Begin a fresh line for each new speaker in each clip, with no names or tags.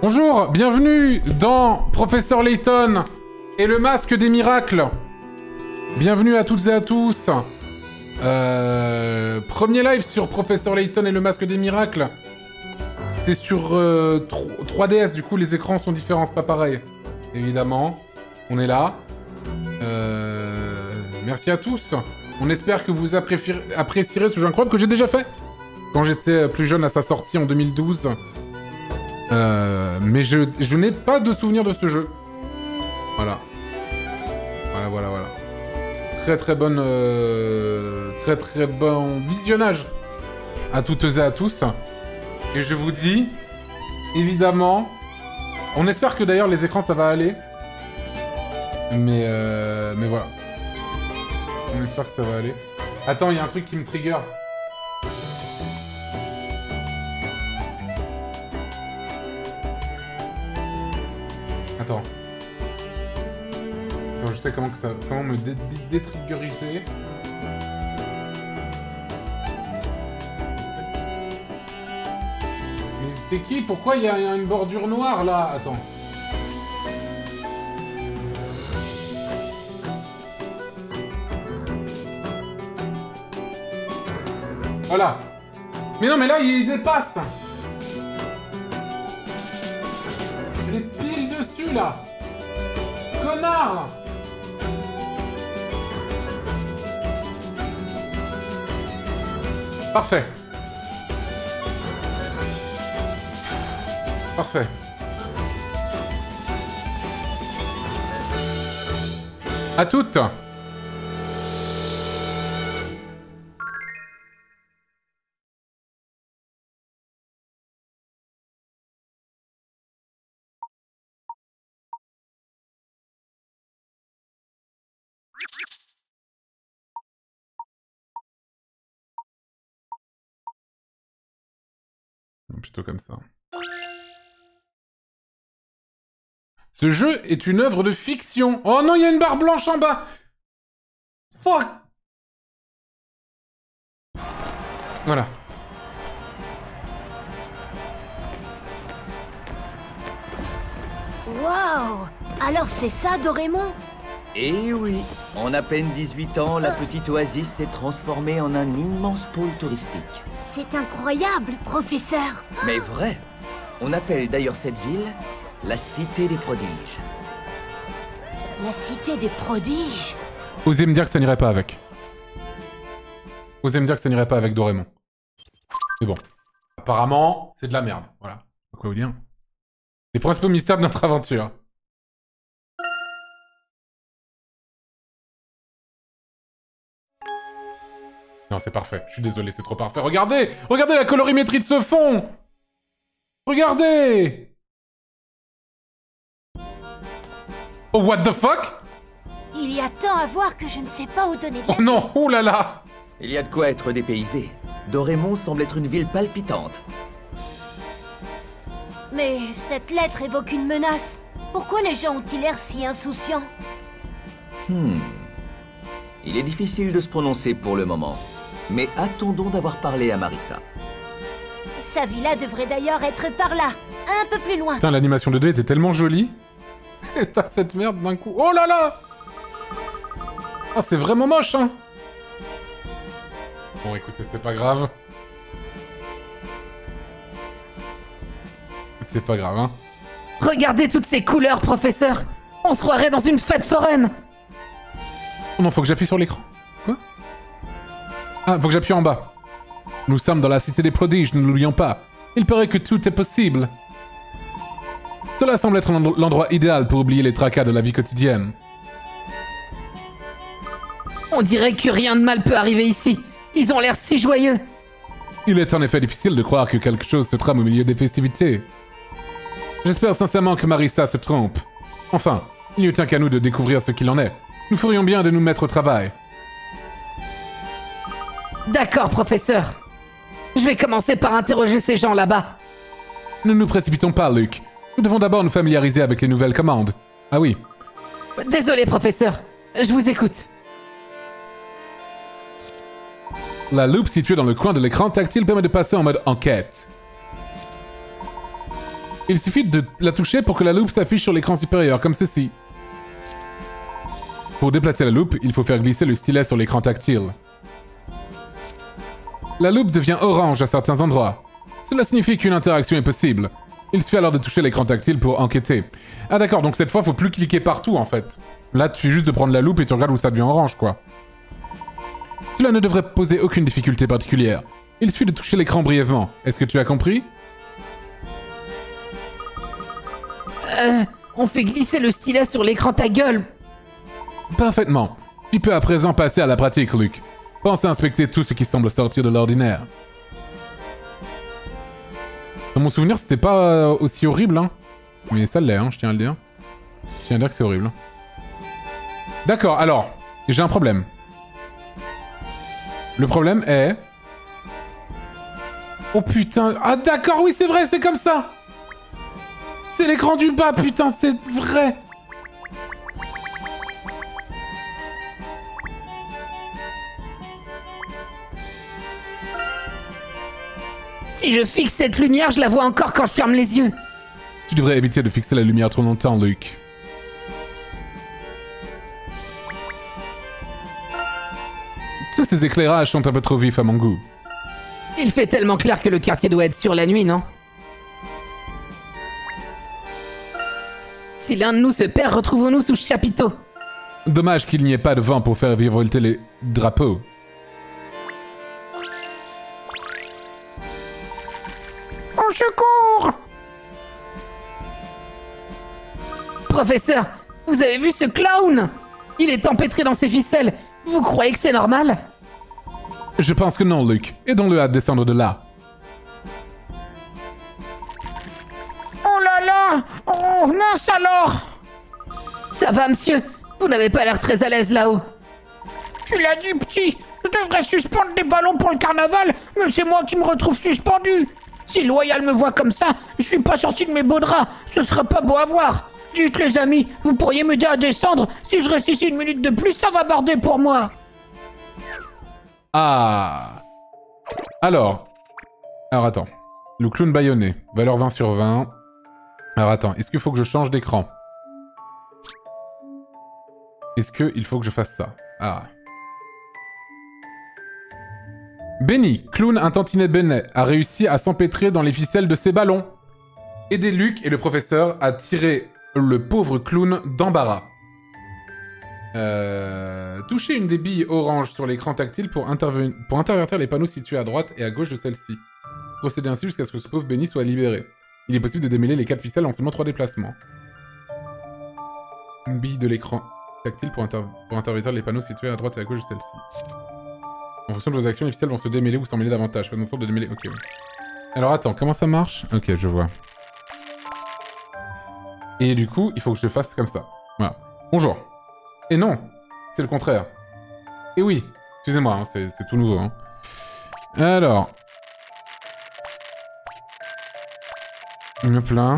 Bonjour, bienvenue dans Professeur Layton et le masque des miracles. Bienvenue à toutes et à tous. Premier live sur Professeur Layton et le masque des miracles. C'est sur 3DS, du coup les écrans sont différents, c'est pas pareil. Évidemment, on est là. Merci à tous. On espère que vous apprécierez ce jeu incroyable que j'ai déjà fait quand j'étais plus jeune à sa sortie en 2012. Mais je n'ai pas de souvenir de ce jeu. Voilà. Voilà. Très bon visionnage à toutes et à tous. Et je vous dis, évidemment, on espère que d'ailleurs les écrans ça va aller. Mais voilà. On espère que ça va aller. Attends, il y a un truc qui me trigger. Attends, je sais comment me détriggeriser. Mais t'es qui? Pourquoi il y a une bordure noire là? Attends. Voilà. Mais non, mais là il dépasse. Il est pile dessus là. Connard. Parfait. Parfait. À toutes. Plutôt comme ça. Ce jeu est une œuvre de fiction. Oh non, il y a une barre blanche en bas. Fuck. Voilà.
Waouh! Alors c'est ça, Doraemon?
Eh oui, en à peine 18 ans, la petite oasis s'est transformée en un immense pôle touristique.
C'est incroyable, professeur!
Mais vrai! On appelle d'ailleurs cette ville la Cité des Prodiges.
La Cité des Prodiges?
Osez me dire que ça n'irait pas avec. Osez me dire que ça n'irait pas avec Doraemon. C'est bon. Apparemment, c'est de la merde. Voilà. Quoi vous dire? Les principaux mystères de notre aventure. Non, c'est parfait. Je suis désolé, c'est trop parfait. Regardez! Regardez la colorimétrie de ce fond! Regardez! Oh, what the fuck?
Il y a tant à voir que je ne sais pas où donner de la...
Oh non! Ouh là là!
Il y a de quoi être dépaysé. Doraemon semble être une ville palpitante.
Mais cette lettre évoque une menace. Pourquoi les gens ont-ils l'air si insouciants?
Il est difficile de se prononcer pour le moment. Mais attendons d'avoir parlé à Marissa.
Sa villa devrait d'ailleurs être par là, un peu plus loin.
Putain, l'animation de 2 était tellement jolie. Et t'as cette merde d'un coup. Oh là là! Ah, c'est vraiment moche, hein! Bon, écoutez, c'est pas grave. C'est pas grave, hein.
Regardez toutes ces couleurs, professeur! On se croirait dans une fête foraine!
Oh non, faut que j'appuie sur l'écran. Quoi? Ah, faut que j'appuie en bas. Nous sommes dans la Cité des Prodiges, ne l'oublions pas. Il paraît que tout est possible. Cela semble être l'endroit idéal pour oublier les tracas de la vie quotidienne.
On dirait que rien de mal peut arriver ici. Ils ont l'air si joyeux.
Il est en effet difficile de croire que quelque chose se trame au milieu des festivités. J'espère sincèrement que Marissa se trompe. Enfin, il ne tient qu'à nous de découvrir ce qu'il en est. Nous ferions bien de nous mettre au travail.
D'accord, professeur. Je vais commencer par interroger ces gens là-bas.
Ne nous précipitons pas, Luke. Nous devons d'abord nous familiariser avec les nouvelles commandes. Ah oui.
Désolé, professeur. Je vous écoute.
La loupe située dans le coin de l'écran tactile permet de passer en mode enquête. Il suffit de la toucher pour que la loupe s'affiche sur l'écran supérieur, comme ceci. Pour déplacer la loupe, il faut faire glisser le stylet sur l'écran tactile. La loupe devient orange à certains endroits. Cela signifie qu'une interaction est possible. Il suffit alors de toucher l'écran tactile pour enquêter. Ah d'accord, donc cette fois, faut plus cliquer partout, en fait. Là, tu fais juste de prendre la loupe et tu regardes où ça devient orange, quoi. Cela ne devrait poser aucune difficulté particulière. Il suffit de toucher l'écran brièvement. Est-ce que tu as compris?
On fait glisser le stylet sur l'écran ta gueule.
Parfaitement. Tu peux à présent passer à la pratique, Luke. Pense à inspecter tout ce qui semble sortir de l'ordinaire. Dans mon souvenir, c'était pas aussi horrible, hein. Mais ça l'est, hein, je tiens à le dire. Je tiens à dire que c'est horrible. D'accord, alors, j'ai un problème. Le problème est... Oh putain... Ah d'accord, oui c'est vrai, c'est comme ça. C'est l'écran du bas, putain, c'est vrai.
Si je fixe cette lumière, je la vois encore quand je ferme les yeux.
Tu devrais éviter de fixer la lumière trop longtemps, Luke. Tous ces éclairages sont un peu trop vifs à mon goût.
Il fait tellement clair que le quartier doit être sur la nuit, non? Si l'un de nous se perd, retrouvons-nous sous ce chapiteau.
Dommage qu'il n'y ait pas de vent pour faire virevolter les drapeaux.
Au secours! Professeur, vous avez vu ce clown? Il est empêtré dans ses ficelles. Vous croyez que c'est normal?
Je pense que non, Luke. Aidons-le à descendre de là.
Oh là là! Oh, mince alors! Ça va, monsieur? Vous n'avez pas l'air très à l'aise là-haut. Tu l'as dit, petit! Je devrais suspendre des ballons pour le carnaval, mais c'est moi qui me retrouve suspendu! Si Loyal me voit comme ça, je suis pas sorti de mes beaux draps, ce sera pas beau à voir! Dites les amis, vous pourriez m'aider à descendre? Si je reste ici une minute de plus, ça va barder pour moi!
Ah. Alors attends. Le clown bâillonné. Valeur 20 sur 20. Alors attends, est-ce qu'il faut que je change d'écran? Est-ce qu'il faut que je fasse ça? Ah. Benny, clown un tantinet Bennet, a réussi à s'empêtrer dans les ficelles de ses ballons. Aidez Luke et le professeur à tirer le pauvre clown d'embarras. Touchez une des billes orange sur l'écran tactile pour intervertir les panneaux situés à droite et à gauche de celle-ci. Procédez ainsi jusqu'à ce que ce pauvre Benny soit libéré. Il est possible de démêler les 4 ficelles en seulement 3 déplacements. Une bille de l'écran tactile pour intervertir les panneaux situés à droite et à gauche de celle-ci. En fonction de vos actions, les ficelles vont se démêler ou s'emmêler davantage. Faites en sorte de démêler. Ok. Alors attends, comment ça marche? Ok, je vois. Et du coup, il faut que je fasse comme ça. Voilà. Bonjour. Et non, c'est le contraire. Et oui, excusez-moi, hein, c'est tout nouveau. Hein. Alors. Hop là.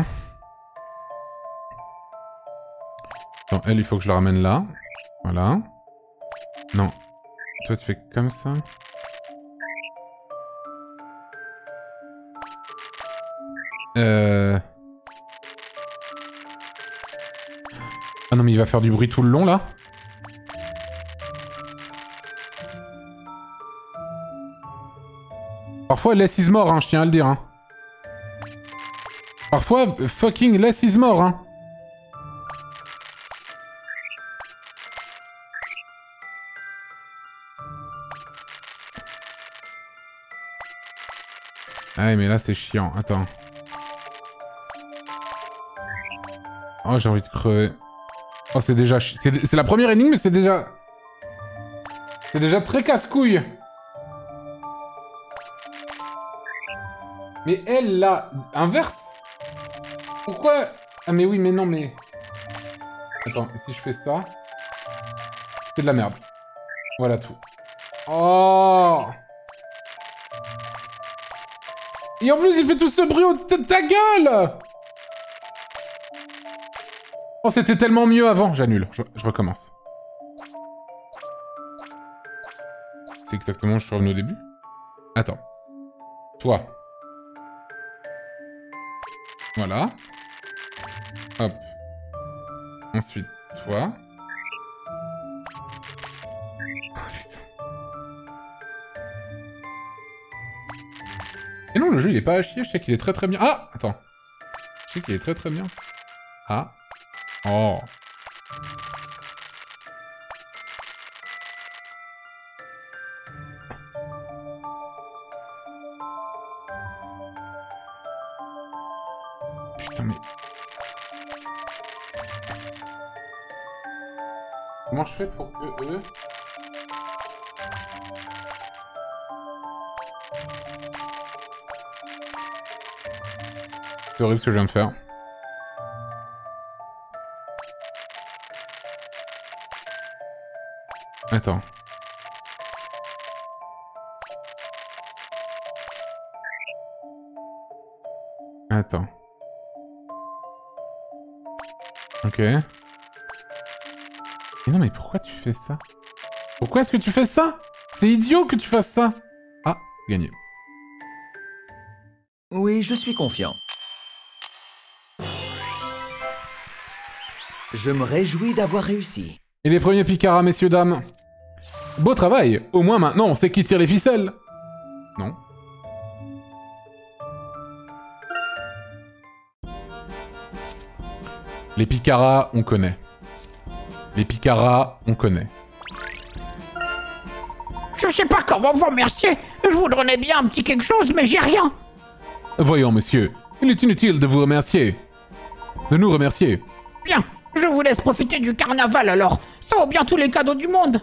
Attends, elle, il faut que je la ramène là. Voilà. Non. Toi, tu fais comme ça. Ah non, mais il va faire du bruit tout le long, là. Parfois, less is more, hein, je tiens à le dire. Hein. Parfois, fucking less is more, hein. Ah mais là, c'est chiant. Attends. Oh, j'ai envie de crever. Oh, c'est déjà... C'est la première énigme, mais c'est déjà... C'est déjà très casse-couille. Mais elle, là... Inverse. Pourquoi... Ah mais oui, mais non, mais... Attends, et si je fais ça... C'est de la merde. Voilà tout. Oh. Et en plus, il fait tout ce bruit au-dessus de ta gueule. Oh, c'était tellement mieux avant. J'annule. Je recommence. C'est exactement, je suis revenu au début. Attends. Toi. Voilà. Hop. Ensuite, toi. Oh, putain. Et non, le jeu, il est pas à chier. Je sais qu'il est très très bien. Ah, attends. Je sais qu'il est très très bien. Ah. Oh. Putain, mais... Comment je fais pour que eux... C'est horrible ce que je viens de faire. Attends. Attends. Ok. Mais non, mais pourquoi tu fais ça? Pourquoi est-ce que tu fais ça? C'est idiot que tu fasses ça. Ah, gagné.
Oui, je suis confiant. Je me réjouis d'avoir réussi.
Et les premiers picaras, messieurs, dames. Beau travail. Au moins maintenant, on sait qui tire les ficelles. Non. Les picaras, on connaît. Les picaras, on connaît.
Je sais pas comment vous remercier. Je vous donnais bien un petit quelque chose, mais j'ai rien.
Voyons, monsieur. Il est inutile de vous remercier. De nous remercier.
Bien, je vous laisse profiter du carnaval alors. Ça vaut bien tous les cadeaux du monde.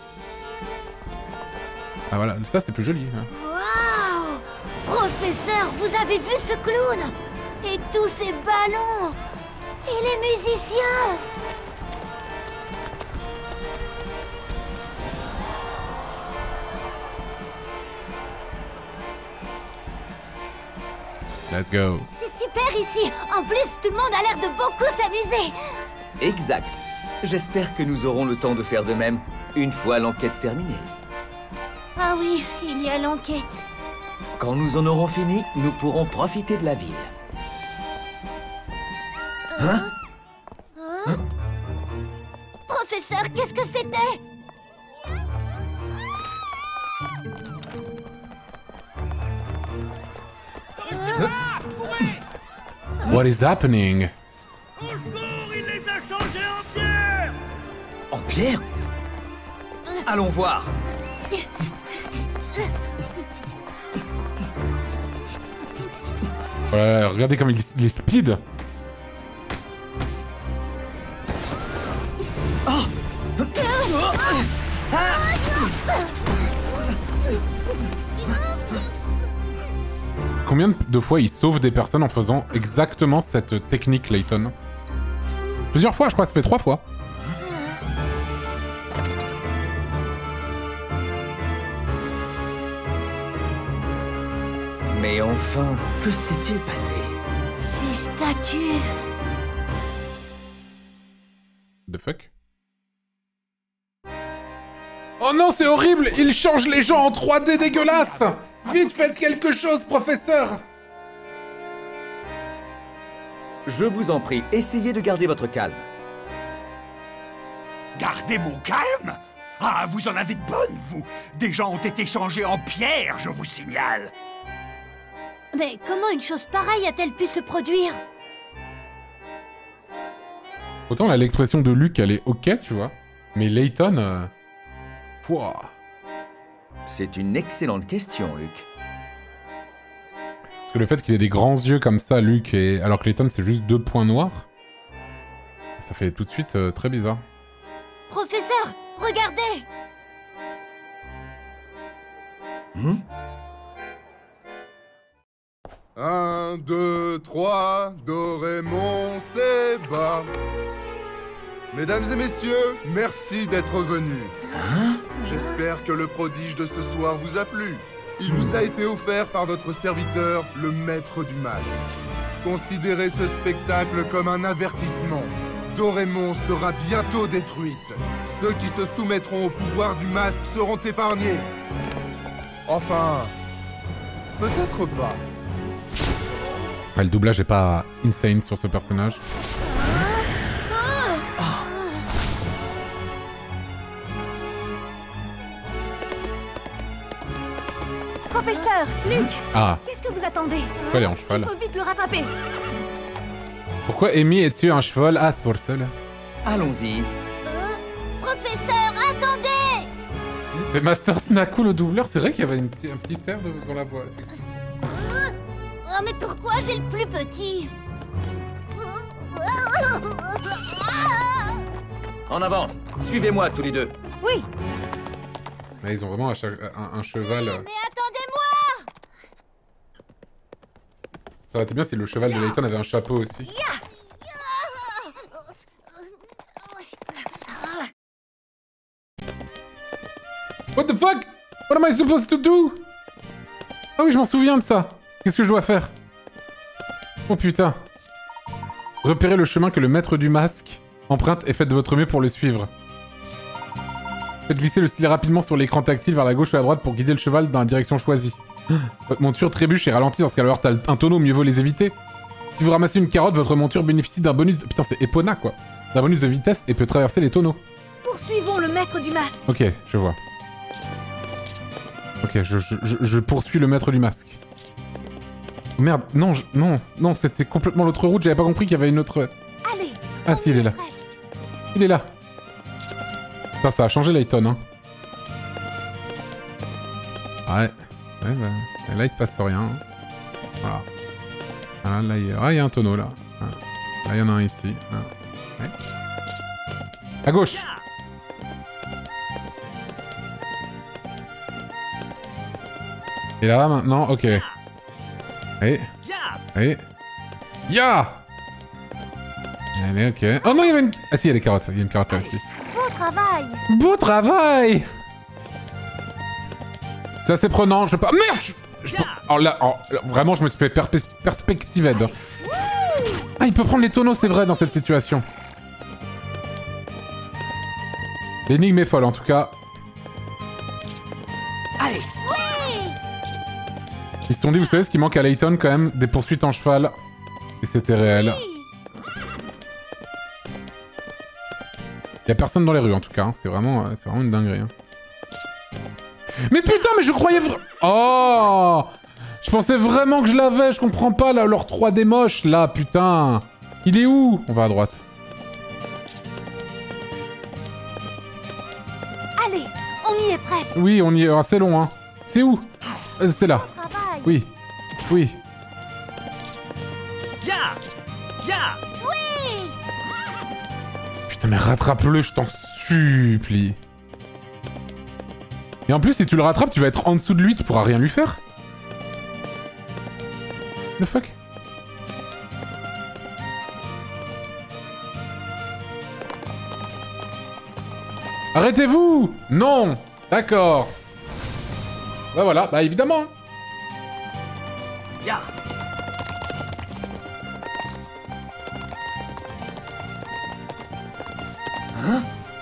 Ah voilà, ça c'est plus joli. Hein.
Waouh! Professeur, vous avez vu ce clown? Et tous ces ballons? Et les musiciens?
Let's go.
C'est super ici. En plus, tout le monde a l'air de beaucoup s'amuser.
Exact. J'espère que nous aurons le temps de faire de même une fois l'enquête terminée.
Ah oui, il y a l'enquête.
Quand nous en aurons fini, nous pourrons profiter de la ville. Hein?
Professeur, qu'est-ce que c'était?
What is happening?
Au secours, il les a changés en pierre!
En pierre? Allons voir.
Voilà, regardez comme il est speed. Combien de fois il sauve des personnes en faisant exactement cette technique, Layton? Plusieurs fois, je crois, ça fait 3 fois.
Mais enfin, que s'est-il passé?
Ces statues...
The fuck? Oh non, c'est horrible! Il change les gens en 3D dégueulasse! Vite, faites quelque chose, professeur!
Je vous en prie, essayez de garder votre calme.
Gardez mon calme? Ah, vous en avez de bonnes, vous! Des gens ont été changés en pierre, je vous signale!
Mais comment une chose pareille a-t-elle pu se produire?
Autant là, l'expression de Luke, elle est ok, tu vois. Mais Layton... Pouah.
C'est une excellente question, Luc.
Parce que le fait qu'il ait des grands yeux comme ça, Luke, et... alors que Layton, c'est juste 2 points noirs, ça fait tout de suite très bizarre.
Professeur, regardez!
1, 2, 3, do, ré, mon, c'est bas. Mesdames et messieurs, merci d'être venus. J'espère que le prodige de ce soir vous a plu. Il vous a été offert par notre serviteur, le maître du masque. Considérez ce spectacle comme un avertissement. Dorémon sera bientôt détruite. Ceux qui se soumettront au pouvoir du masque seront épargnés. Enfin, peut-être pas.
Ouais, le doublage est pas insane sur ce personnage.
Professeur, Luc,
Ah,
qu'est-ce que vous attendez?
pourquoi elle est en cheval?
Il faut vite le rattraper.
Pourquoi Amy est dessus un cheval? Ah, c'est pour ça là.
Allons-y.
Professeur, attendez!
C'est Master Snaku le doubleur, c'est vrai qu'il y avait un petit air dans la voix.
Oh, mais pourquoi j'ai le plus petit?
En avant. Suivez-moi tous les deux.
Oui,
Là, ils ont vraiment un cheval.
mais attendez-moi!
Ça aurait été bien si le cheval de Layton avait un chapeau aussi. What the fuck? What am I supposed to do? Ah oui, je m'en souviens de ça. Qu'est-ce que je dois faire? Oh putain. Repérez le chemin que le maître du masque emprunte et faites de votre mieux pour le suivre. Faites glisser le stylet rapidement sur l'écran tactile vers la gauche ou à droite pour guider le cheval dans la direction choisie. Votre monture trébuche et ralentit lorsqu'elle heurte un tonneau, mieux vaut les éviter. Si vous ramassez une carotte, votre monture bénéficie d'un bonus de... Putain, c'est Epona, quoi. D'un bonus de vitesse et peut traverser les tonneaux.
Poursuivons le maître du masque.
Ok, je vois. Ok, je poursuis le maître du masque. Oh merde, non, non, c'était complètement l'autre route, j'avais pas compris qu'il y avait une autre...
Allez.
Ah si, il est là.
Presque.
Il est là. Ça a changé Layton, hein. Ouais, bah, là il se passe rien. Hein. Voilà. Ah, là, il y a un tonneau, là. Ah. Là, il y en a un ici. Ah. Ouais. À gauche. Et là, maintenant, ok. Allez. Allez. Ya. Allez, ok. Oh non, il y avait une... Ah si, il y a des carottes. Il y a une carotte là aussi.
Beau travail.
Beau travail. C'est assez prenant, je peux... Merde alors là, vraiment, je me suis fait perspective aide. Ah, il peut prendre les tonneaux, c'est vrai, dans cette situation. L'énigme est folle, en tout cas.
Allez.
Ils se sont dit, vous savez, ce qui manque à Layton, quand même, des poursuites en cheval. Et c'était réel. Il y a personne dans les rues, en tout cas. Hein. C'est vraiment une dinguerie. Hein. Mais putain, mais je croyais... Oh! Je pensais vraiment que je l'avais, je comprends pas, là, leur 3D moche, là, putain. Il est où? On va à droite.
Allez, on y est presque.
Oui, on y est assez long, hein. C'est où? C'est là.
Beau travail.
Oui. Oui.
Ya. Ya.
Oui.
Putain, mais rattrape-le, je t'en supplie. Et en plus, si tu le rattrapes, tu vas être en dessous de lui, tu pourras rien lui faire. The fuck? Arrêtez-vous! Non! D'accord. Bah voilà, bah évidemment.
Ya. Hein?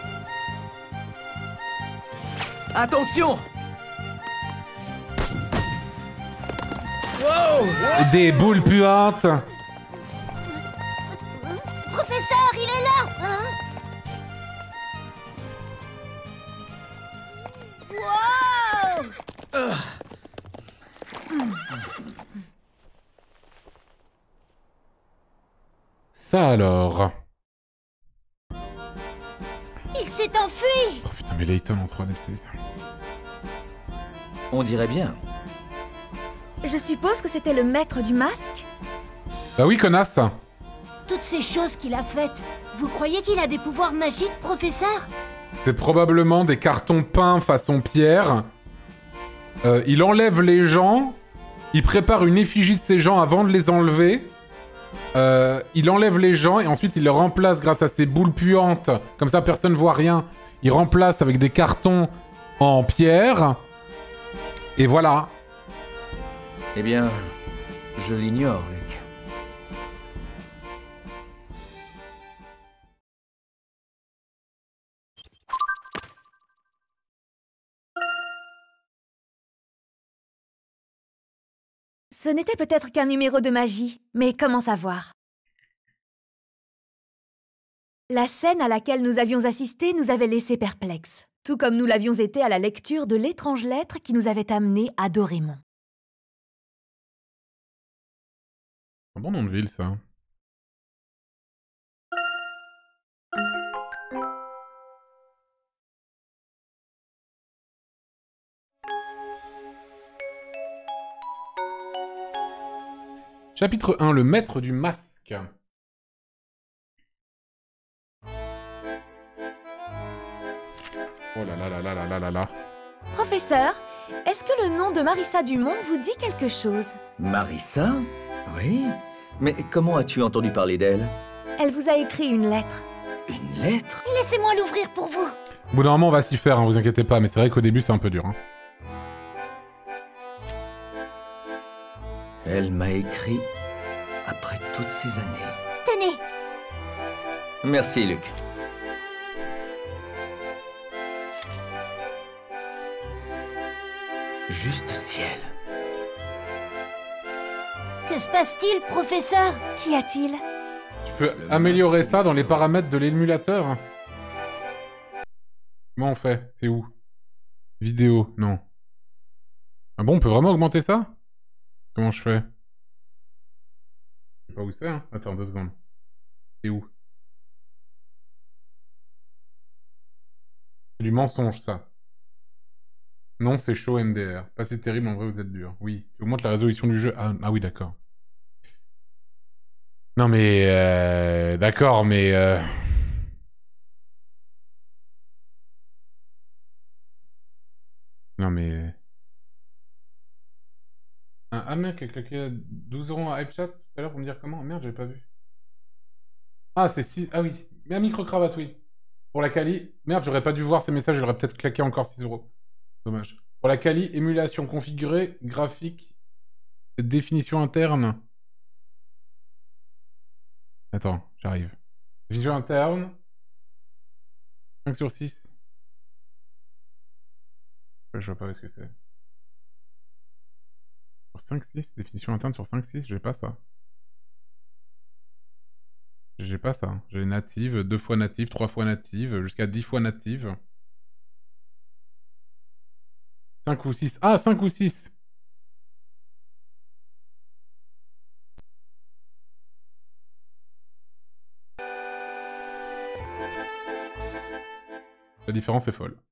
Attention! Wow!
Des boules puantes.
Professeur, il est là. Hein? Wow.
Ça alors.
Il s'est enfui.
Oh putain, mais Layton en 3D, c'est...
On dirait bien.
Je suppose que c'était le maître du masque.
Bah oui, connasse.
Toutes ces choses qu'il a faites, vous croyez qu'il a des pouvoirs magiques, professeur?
C'est probablement des cartons peints façon pierre. Il enlève les gens. Il prépare une effigie de ces gens avant de les enlever. Il enlève les gens et ensuite il les remplace grâce à ces boules puantes. Comme ça, personne ne voit rien. Il remplace avec des cartons en pierre. Et voilà.
Eh bien, je l'ignore, Luc.
Ce n'était peut-être qu'un numéro de magie, mais comment savoir? La scène à laquelle nous avions assisté nous avait laissés perplexes, tout comme nous l'avions été à la lecture de l'étrange lettre qui nous avait amenés à Dorémon.
Un bon nom de ville, ça. Chapitre 1, le maître du masque. Oh là là là là là là là là.
Professeur, est-ce que le nom de Marissa Dumont vous dit quelque chose?
Marissa? Oui. Mais comment as-tu entendu parler d'elle?
Elle vous a écrit une lettre.
Une lettre?
Laissez-moi l'ouvrir pour vous.
Au bout d'un moment, on va s'y faire, hein, vous inquiétez pas, mais c'est vrai qu'au début, c'est un peu dur. Hein.
Elle m'a écrit après toutes ces années.
Tenez.
Merci, Luc. Juste ciel.
Que se passe-t-il, professeur?
Qu'y a-t-il?
Tu peux améliorer ça dans les paramètres de l'émulateur? Comment on fait? C'est où? Vidéo, non. Ah bon, on peut vraiment augmenter ça? Comment je fais? Je sais pas où c'est, hein. Attends, 2 secondes. C'est où? C'est du mensonge, ça. Non, c'est chaud MDR. Pas si terrible, en vrai, vous êtes dur. Oui, tu augmentes la résolution du jeu. Ah oui, d'accord. Non, mais... D'accord, mais... Non, mais... Un mec qui a claqué 12 € à HypeChat tout à l'heure pour me dire comment? Merde, j'avais pas vu. Ah, c'est 6... Ah oui. Mais un micro-cravate, oui. Pour la quali... Merde, j'aurais pas dû voir ces messages, j'aurais peut-être claqué encore 6 €. Dommage. Pour la quali, émulation configurée, graphique, définition interne. Attends, j'arrive. Définition interne. 5 sur 6. Je vois pas où est-ce que c'est. Sur 5-6, définition interne sur 5-6, j'ai pas ça. J'ai pas ça. J'ai native, 2 fois native, 3 fois native, jusqu'à 10 fois native. 5 ou 6. Ah, 5 ou 6. La différence est folle.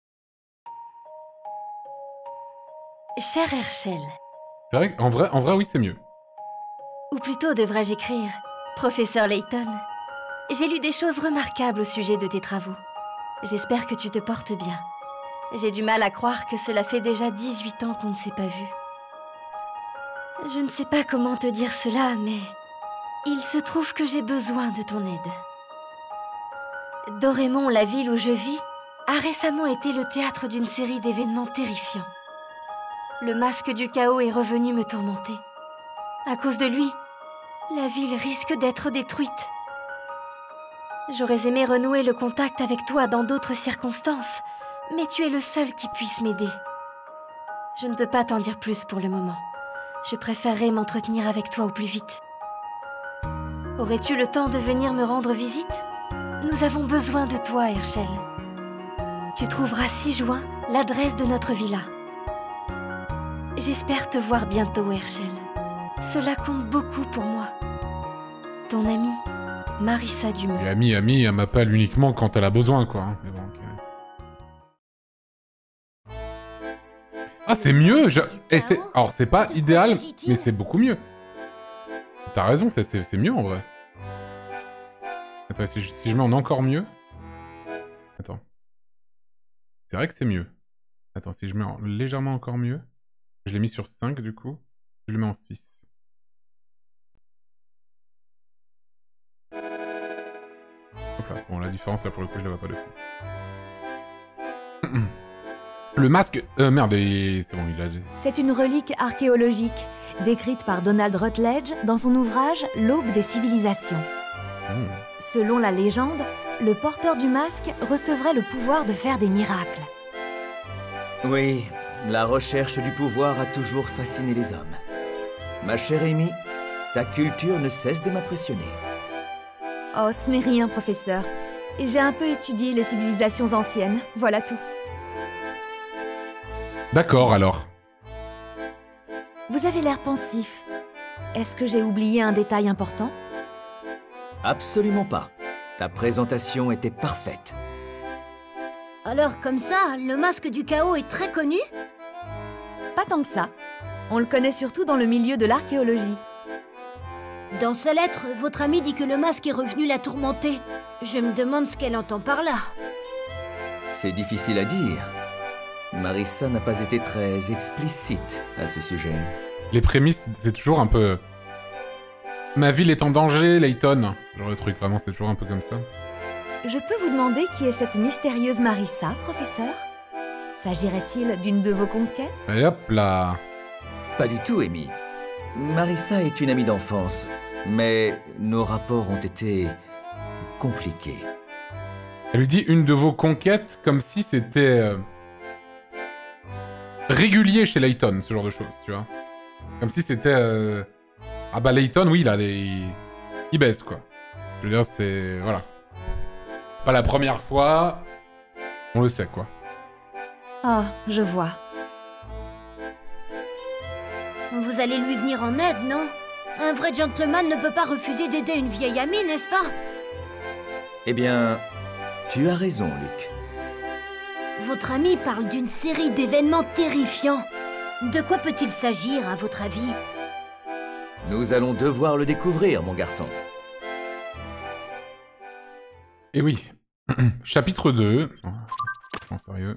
Cher Herschel.
C'est vrai qu'en vrai, oui, c'est mieux.
Ou plutôt devrais-je écrire Professeur Layton. J'ai lu des choses remarquables au sujet de tes travaux. J'espère que tu te portes bien. J'ai du mal à croire que cela fait déjà 18 ans qu'on ne s'est pas vu. Je ne sais pas comment te dire cela, mais... il se trouve que j'ai besoin de ton aide. Dorémon, la ville où je vis, a récemment été le théâtre d'une série d'événements terrifiants. Le masque du chaos est revenu me tourmenter. À cause de lui, la ville risque d'être détruite. J'aurais aimé renouer le contact avec toi dans d'autres circonstances, mais tu es le seul qui puisse m'aider. Je ne peux pas t'en dire plus pour le moment. Je préférerais m'entretenir avec toi au plus vite. Aurais-tu le temps de venir me rendre visite? Nous avons besoin de toi, Herschel. Tu trouveras ci-joint l'adresse de notre villa. J'espère te voir bientôt, Herschel. Cela compte beaucoup pour moi. Ton amie, Marissa Dumont.
Et amie, elle m'appelle uniquement quand elle a besoin, quoi. Hein. Mais bon, ok. Ah, c'est mieux Alors, c'est pas idéal, mais c'est beaucoup mieux. T'as raison, c'est mieux, en vrai. Attends, si je mets en encore mieux... Attends. C'est vrai que c'est mieux. Attends, si je mets en légèrement encore mieux... Je l'ai mis sur 5, du coup. Je le mets en 6. Hop là. Bon, la différence, là, pour le coup, je la vois pas de fou. Le masque... merde, c'est bon, il a...
C'est une relique archéologique, décrite par Donald Rutledge dans son ouvrage « L'aube des civilisations ». Selon la légende, le porteur du masque recevrait le pouvoir de faire des miracles.
Oui, la recherche du pouvoir a toujours fasciné les hommes. Ma chère Amy, ta culture ne cesse de m'impressionner.
Oh, ce n'est rien, professeur. Et j'ai un peu étudié les civilisations anciennes, voilà tout.
D'accord, alors.
Vous avez l'air pensif. Est-ce que j'ai oublié un détail important?
Absolument pas. Ta présentation était parfaite.
Alors, comme ça, le masque du chaos est très connu?
Pas tant que ça. On le connaît surtout dans le milieu de l'archéologie.
Dans sa lettre, votre amie dit que le masque est revenu la tourmenter. Je me demande ce qu'elle entend par là.
C'est difficile à dire. Marissa n'a pas été très explicite à ce sujet.
Les prémices, c'est toujours un peu... Ma ville est en danger, Layton. Genre le truc, vraiment, c'est toujours un peu comme ça.
Je peux vous demander qui est cette mystérieuse Marissa, professeur? S'agirait-il d'une de vos conquêtes?
Et hop là.
Pas du tout, Amy. Marissa est une amie d'enfance, mais nos rapports ont été compliqués.
Elle lui dit une de vos conquêtes, comme si c'était régulier chez Layton, ce genre de choses, tu vois. Comme si c'était... Ah bah Layton, oui, là, il baise, quoi. Je veux dire, c'est... Voilà. Pas la première fois, on le sait, quoi.
Oh, je vois.
Vous allez lui venir en aide, non? Un vrai gentleman ne peut pas refuser d'aider une vieille amie, n'est-ce pas?
Eh bien, tu as raison, Luc.
Votre ami parle d'une série d'événements terrifiants. De quoi peut-il s'agir, à votre avis?
Nous allons devoir le découvrir, mon garçon.
Et oui. Chapitre 2. Oh, en sérieux.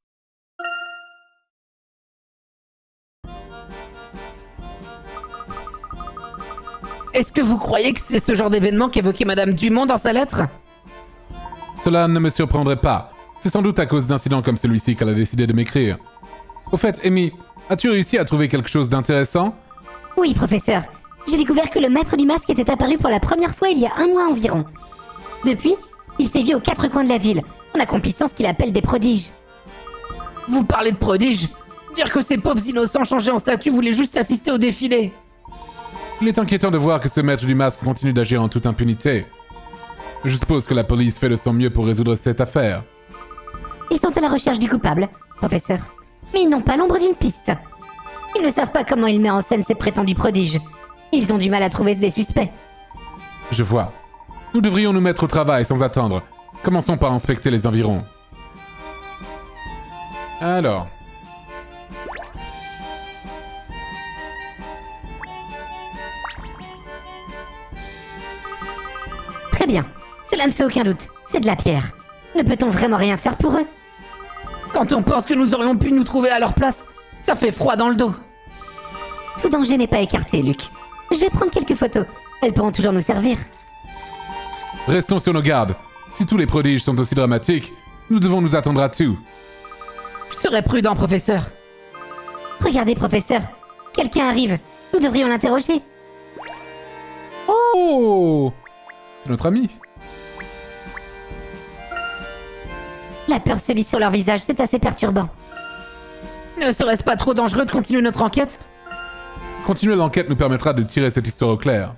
Est-ce que vous croyez que c'est ce genre d'événement qu'évoquait Madame Dumont dans sa lettre?
Cela ne me surprendrait pas. C'est sans doute à cause d'incidents comme celui-ci qu'elle a décidé de m'écrire. Au fait, Amy, as-tu réussi à trouver quelque chose d'intéressant?
Oui, professeur. J'ai découvert que le maître du masque était apparu pour la première fois il y a 1 mois environ. Depuis, il sévit aux 4 coins de la ville, en accomplissant ce qu'il appelle des prodiges.
Vous parlez de prodiges? Dire que ces pauvres innocents changés en statues voulaient juste assister au défilé.
Il est inquiétant de voir que ce maître du masque continue d'agir en toute impunité. Je suppose que la police fait de son mieux pour résoudre cette affaire.
Ils sont à la recherche du coupable, professeur. Mais ils n'ont pas l'ombre d'une piste. Ils ne savent pas comment il met en scène ces prétendus prodiges. Ils ont du mal à trouver des suspects.
Je vois. Nous devrions nous mettre au travail sans attendre. Commençons par inspecter les environs. Alors...
Très bien. Cela ne fait aucun doute. C'est de la pierre. Ne peut-on vraiment rien faire pour eux?
Quand on pense que nous aurions pu nous trouver à leur place, ça fait froid dans le dos.
Tout danger n'est pas écarté, Luc. Je vais prendre quelques photos. Elles pourront toujours nous servir.
Restons sur nos gardes. Si tous les prodiges sont aussi dramatiques, nous devons nous attendre à tout.
Je serais prudent, professeur.
Regardez, professeur. Quelqu'un arrive. Nous devrions l'interroger.
Oh! C'est notre ami.
La peur se lit sur leur visage, c'est assez perturbant.
Ne serait-ce pas trop dangereux de continuer notre enquête?
Continuer l'enquête nous permettra de tirer cette histoire au clair.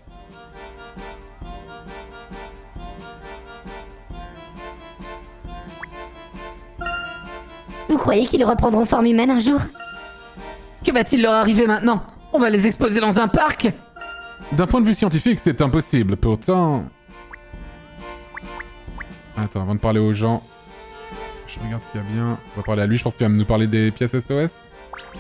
Vous croyez qu'ils reprendront forme humaine un jour?
Que va-t-il leur arriver maintenant? On va les exposer dans un parc?
D'un point de vue scientifique, c'est impossible. Pourtant... Attends, avant de parler aux gens... Je regarde s'il y a bien... On va parler à lui, je pense qu'il va nous parler des pièces SOS.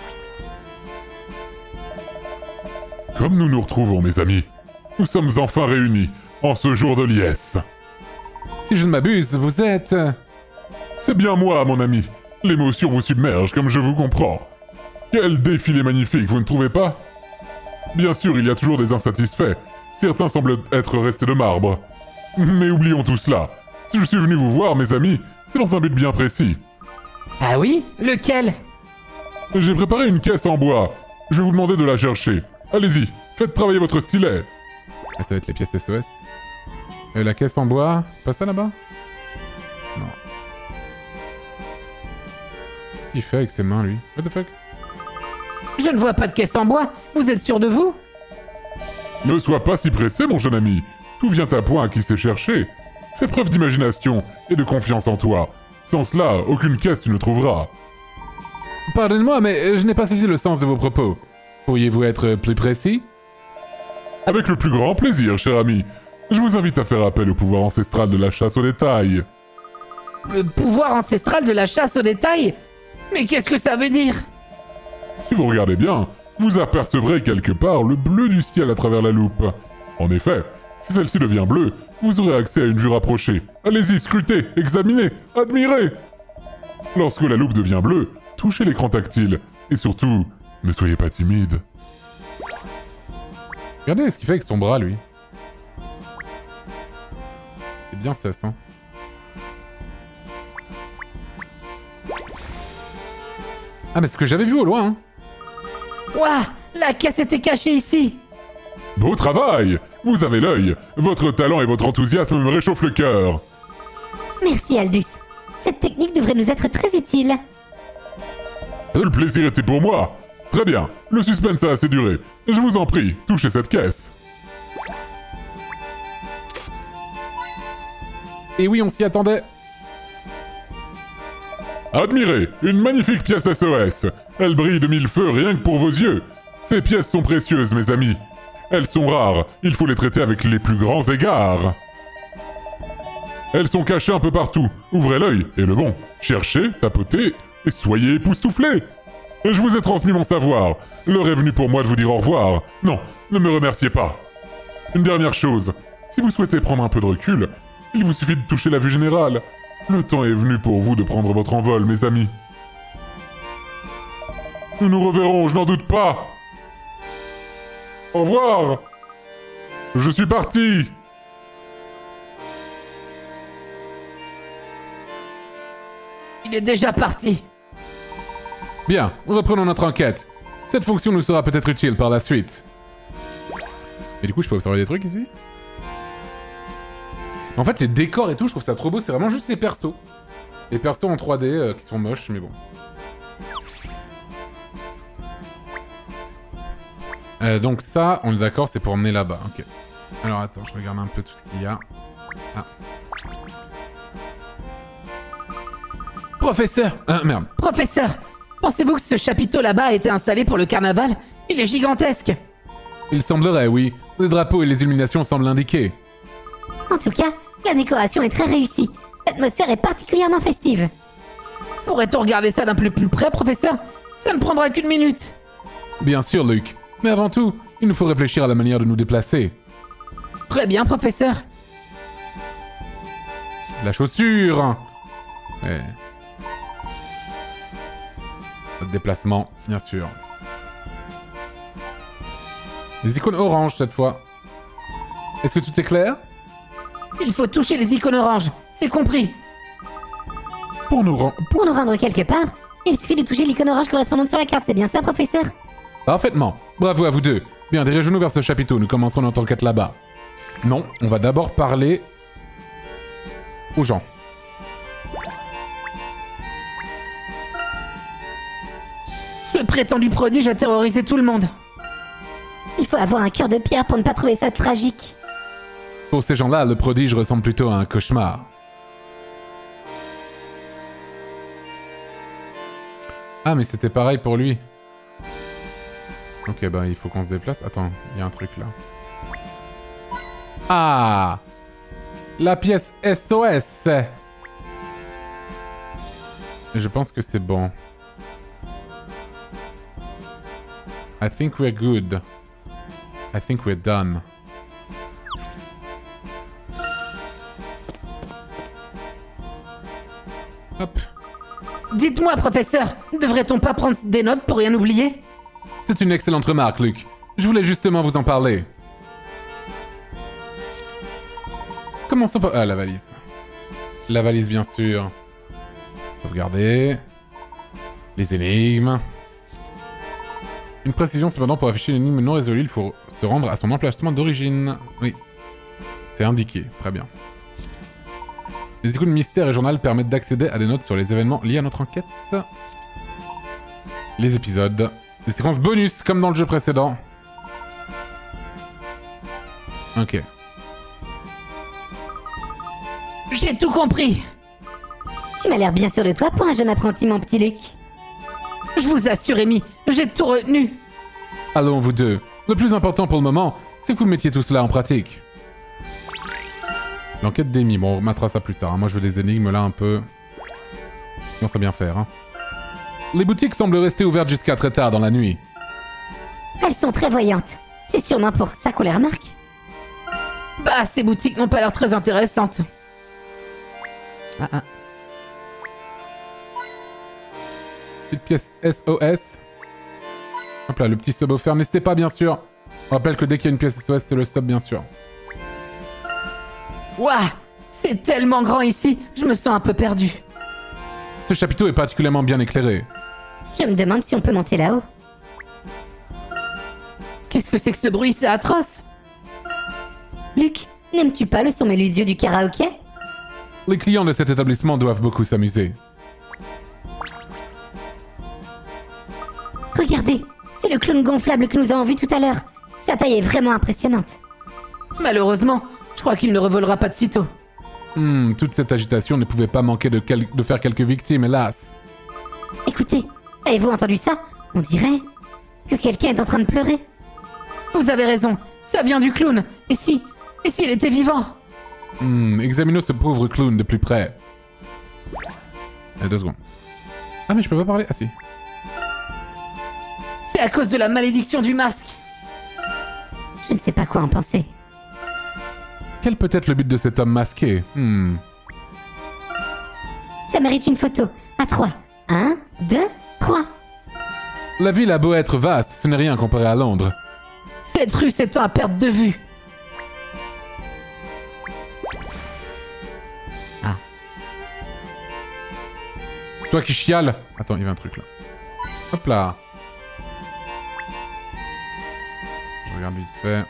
Comme nous nous retrouvons, mes amis. Nous sommes enfin réunis, en ce jour de liesse.
Si je ne m'abuse, vous êtes...
C'est bien moi, mon ami. L'émotion vous submerge, comme je vous comprends. Quel défilé magnifique, vous ne trouvez pas? Bien sûr, il y a toujours des insatisfaits. Certains semblent être restés de marbre. Mais oublions tout cela. Si je suis venu vous voir, mes amis, c'est dans un but bien précis.
Ah oui? Lequel?
J'ai préparé une caisse en bois. Je vais vous demander de la chercher. Allez-y, faites travailler votre stylet.
Ah, ça va être les pièces SOS. La caisse en bois, c'est pas ça là-bas? Non. Qu'est-ce qu'il fait avec ses mains, lui? What the fuck?
Je ne vois pas de caisse en bois. Vous êtes sûr de vous?
Ne sois pas si pressé, mon jeune ami. Tout vient à point à qui sait chercher. Fais preuve d'imagination et de confiance en toi. Sans cela, aucune caisse tu ne trouveras.
Pardonnez-moi, mais je n'ai pas saisi le sens de vos propos. Pourriez-vous être plus précis?
Avec le plus grand plaisir, cher ami. Je vous invite à faire appel au pouvoir ancestral de la chasse au détail.
Le pouvoir ancestral de la chasse au détail? Mais qu'est-ce que ça veut dire?
Si vous regardez bien, vous apercevrez quelque part le bleu du ciel à travers la loupe. En effet, si celle-ci devient bleue, vous aurez accès à une vue rapprochée. Allez-y, scrutez, examinez, admirez. Lorsque la loupe devient bleue, touchez l'écran tactile. Et surtout, ne soyez pas timide.
Regardez ce qu'il fait avec son bras, lui. C'est bien sus, hein. Ah, mais c'est ce que j'avais vu au loin, hein.
Ouah, la caisse était cachée ici.
Beau travail! Vous avez l'œil. Votre talent et votre enthousiasme me réchauffent le cœur.
Merci Aldus. Cette technique devrait nous être très utile.
Le plaisir était pour moi. Très bien, le suspense a assez duré. Je vous en prie, touchez cette caisse.
Et oui, on s'y attendait.
Admirez, une magnifique pièce SOS. Elle brille de mille feux rien que pour vos yeux. Ces pièces sont précieuses, mes amis. Elles sont rares, il faut les traiter avec les plus grands égards. Elles sont cachées un peu partout. Ouvrez l'œil, et le bon. Cherchez, tapotez, et soyez époustouflés. Je vous ai transmis mon savoir. L'heure est venue pour moi de vous dire au revoir. Non, ne me remerciez pas. Une dernière chose. Si vous souhaitez prendre un peu de recul, il vous suffit de toucher la vue générale. Le temps est venu pour vous de prendre votre envol, mes amis. Nous nous reverrons, je n'en doute pas. Au revoir. Je suis parti.
Il est déjà parti.
Bien, reprenons notre enquête. Cette fonction nous sera peut-être utile par la suite. Et du coup, je peux observer des trucs ici? En fait, les décors et tout, je trouve ça trop beau. C'est vraiment juste les persos. Les persos en 3D qui sont moches, mais bon. Donc ça, on est d'accord, c'est pour emmener là-bas. Ok. Alors attends, je regarde un peu tout ce qu'il y a. Ah.
Professeur!
Merde.
Professeur! Pensez-vous que ce chapiteau là-bas a été installé pour le carnaval? Il est gigantesque!
Il semblerait, oui. Les drapeaux et les illuminations semblent l'indiquer.
En tout cas, la décoration est très réussie. L'atmosphère est particulièrement festive.
Pourrait-on regarder ça d'un peu plus près, professeur? Ça ne prendra qu'une minute.
Bien sûr, Luc. Mais avant tout, il nous faut réfléchir à la manière de nous déplacer.
Très bien, professeur.
La chaussure. Ouais. Notre déplacement, bien sûr. Les icônes oranges cette fois. Est-ce que tout est clair?
Il faut toucher les icônes oranges, c'est compris.
Pour nous rendre quelque part, il suffit de toucher l'icône orange correspondante sur la carte, c'est bien ça, professeur?
Parfaitement. Bravo à vous deux. Bien, dirigez-nous vers ce chapiteau, nous commencerons notre enquête là-bas. Non, on va d'abord parler aux gens.
Ce prétendu prodige a terrorisé tout le monde.
Il faut avoir un cœur de pierre pour ne pas trouver ça tragique.
Pour ces gens-là, le prodige ressemble plutôt à un cauchemar. Ah, mais c'était pareil pour lui. Ok, bah il faut qu'on se déplace. Attends, il y a un truc là. Ah! La pièce SOS! Je pense que c'est bon. I think we're good. I think we're done. Hop.
Dites-moi, professeur, ne devrait-on pas prendre des notes pour rien oublier?
C'est une excellente remarque, Luc. Je voulais justement vous en parler. Commençons par... Ah, la valise. La valise, bien sûr. Sauvegarder. Les énigmes. Une précision, cependant, pour afficher une énigme non résolue, il faut se rendre à son emplacement d'origine. Oui. C'est indiqué. Très bien. Les icônes mystère et journal permettent d'accéder à des notes sur les événements liés à notre enquête. Les épisodes. Des séquences bonus, comme dans le jeu précédent. Ok.
J'ai tout compris.
Tu m'as l'air bien sûr de toi pour un jeune apprenti, mon petit Luc.
Je vous assure, Amy, j'ai tout retenu.
Allons, vous deux. Le plus important pour le moment, c'est que vous mettiez tout cela en pratique. L'enquête d'Amy, bon, on remettra ça plus tard. Hein. Moi, je veux des énigmes là un peu... Je commence à bien faire. Hein. Les boutiques semblent rester ouvertes jusqu'à très tard dans la nuit.
Elles sont très voyantes. C'est sûrement pour ça qu'on les remarque.
Bah, ces boutiques n'ont pas l'air très intéressantes.
Petite pièce SOS. Hop là, le petit sub offert. N'hésitez pas, bien sûr. On rappelle que dès qu'il y a une pièce SOS, c'est le sub, bien sûr.
Ouah, c'est tellement grand ici, je me sens un peu perdu.
Ce chapiteau est particulièrement bien éclairé.
Je me demande si on peut monter là-haut.
Qu'est-ce que c'est que ce bruit? C'est atroce.
Luc, n'aimes-tu pas le son mélodieux du karaoké?
Les clients de cet établissement doivent beaucoup s'amuser.
Regardez, c'est le clown gonflable que nous avons vu tout à l'heure. Sa taille est vraiment impressionnante.
Malheureusement, je crois qu'il ne revolera pas de sitôt.
Toute cette agitation ne pouvait pas manquer de faire quelques victimes, hélas.
Écoutez, avez-vous entendu ça? On dirait que quelqu'un est en train de pleurer.
Vous avez raison, ça vient du clown. Et s'il était vivant?
Examinons ce pauvre clown de plus près. 2 secondes. Ah mais je peux pas parler? Ah si.
C'est à cause de la malédiction du masque.
Je ne sais pas quoi en penser.
Quel peut être le but de cet homme masqué?
Ça mérite une photo. À 3. 1, 2, 3.
La ville a beau être vaste, ce n'est rien comparé à Londres.
Cette rue s'étend à perte de vue.
Ah. Toi qui chiales. Attends, il y avait un truc là. Hop là. Je regarde vite fait.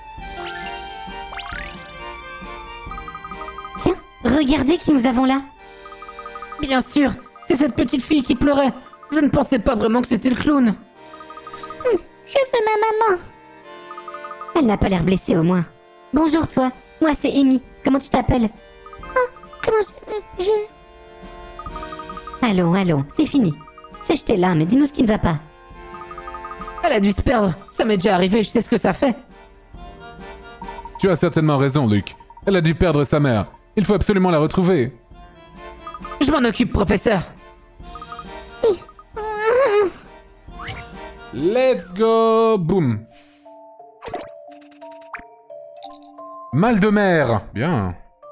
Tiens, regardez qui nous avons là.
Bien sûr, c'est cette petite fille qui pleurait. Je ne pensais pas vraiment que c'était le clown.
Je veux ma maman. Elle n'a pas l'air blessée au moins. Bonjour toi, moi c'est Amy. Comment tu t'appelles? Comment je... Allons, c'est fini. Sèche tes larmes et dis-nous ce qui ne va pas.
Elle a dû se perdre. Ça m'est déjà arrivé, je sais ce que ça fait.
Tu as certainement raison, Luc. Elle a dû perdre sa mère. Il faut absolument la retrouver.
Je m'en occupe, professeur.
Let's go! Boum! Mal de mer. Bien.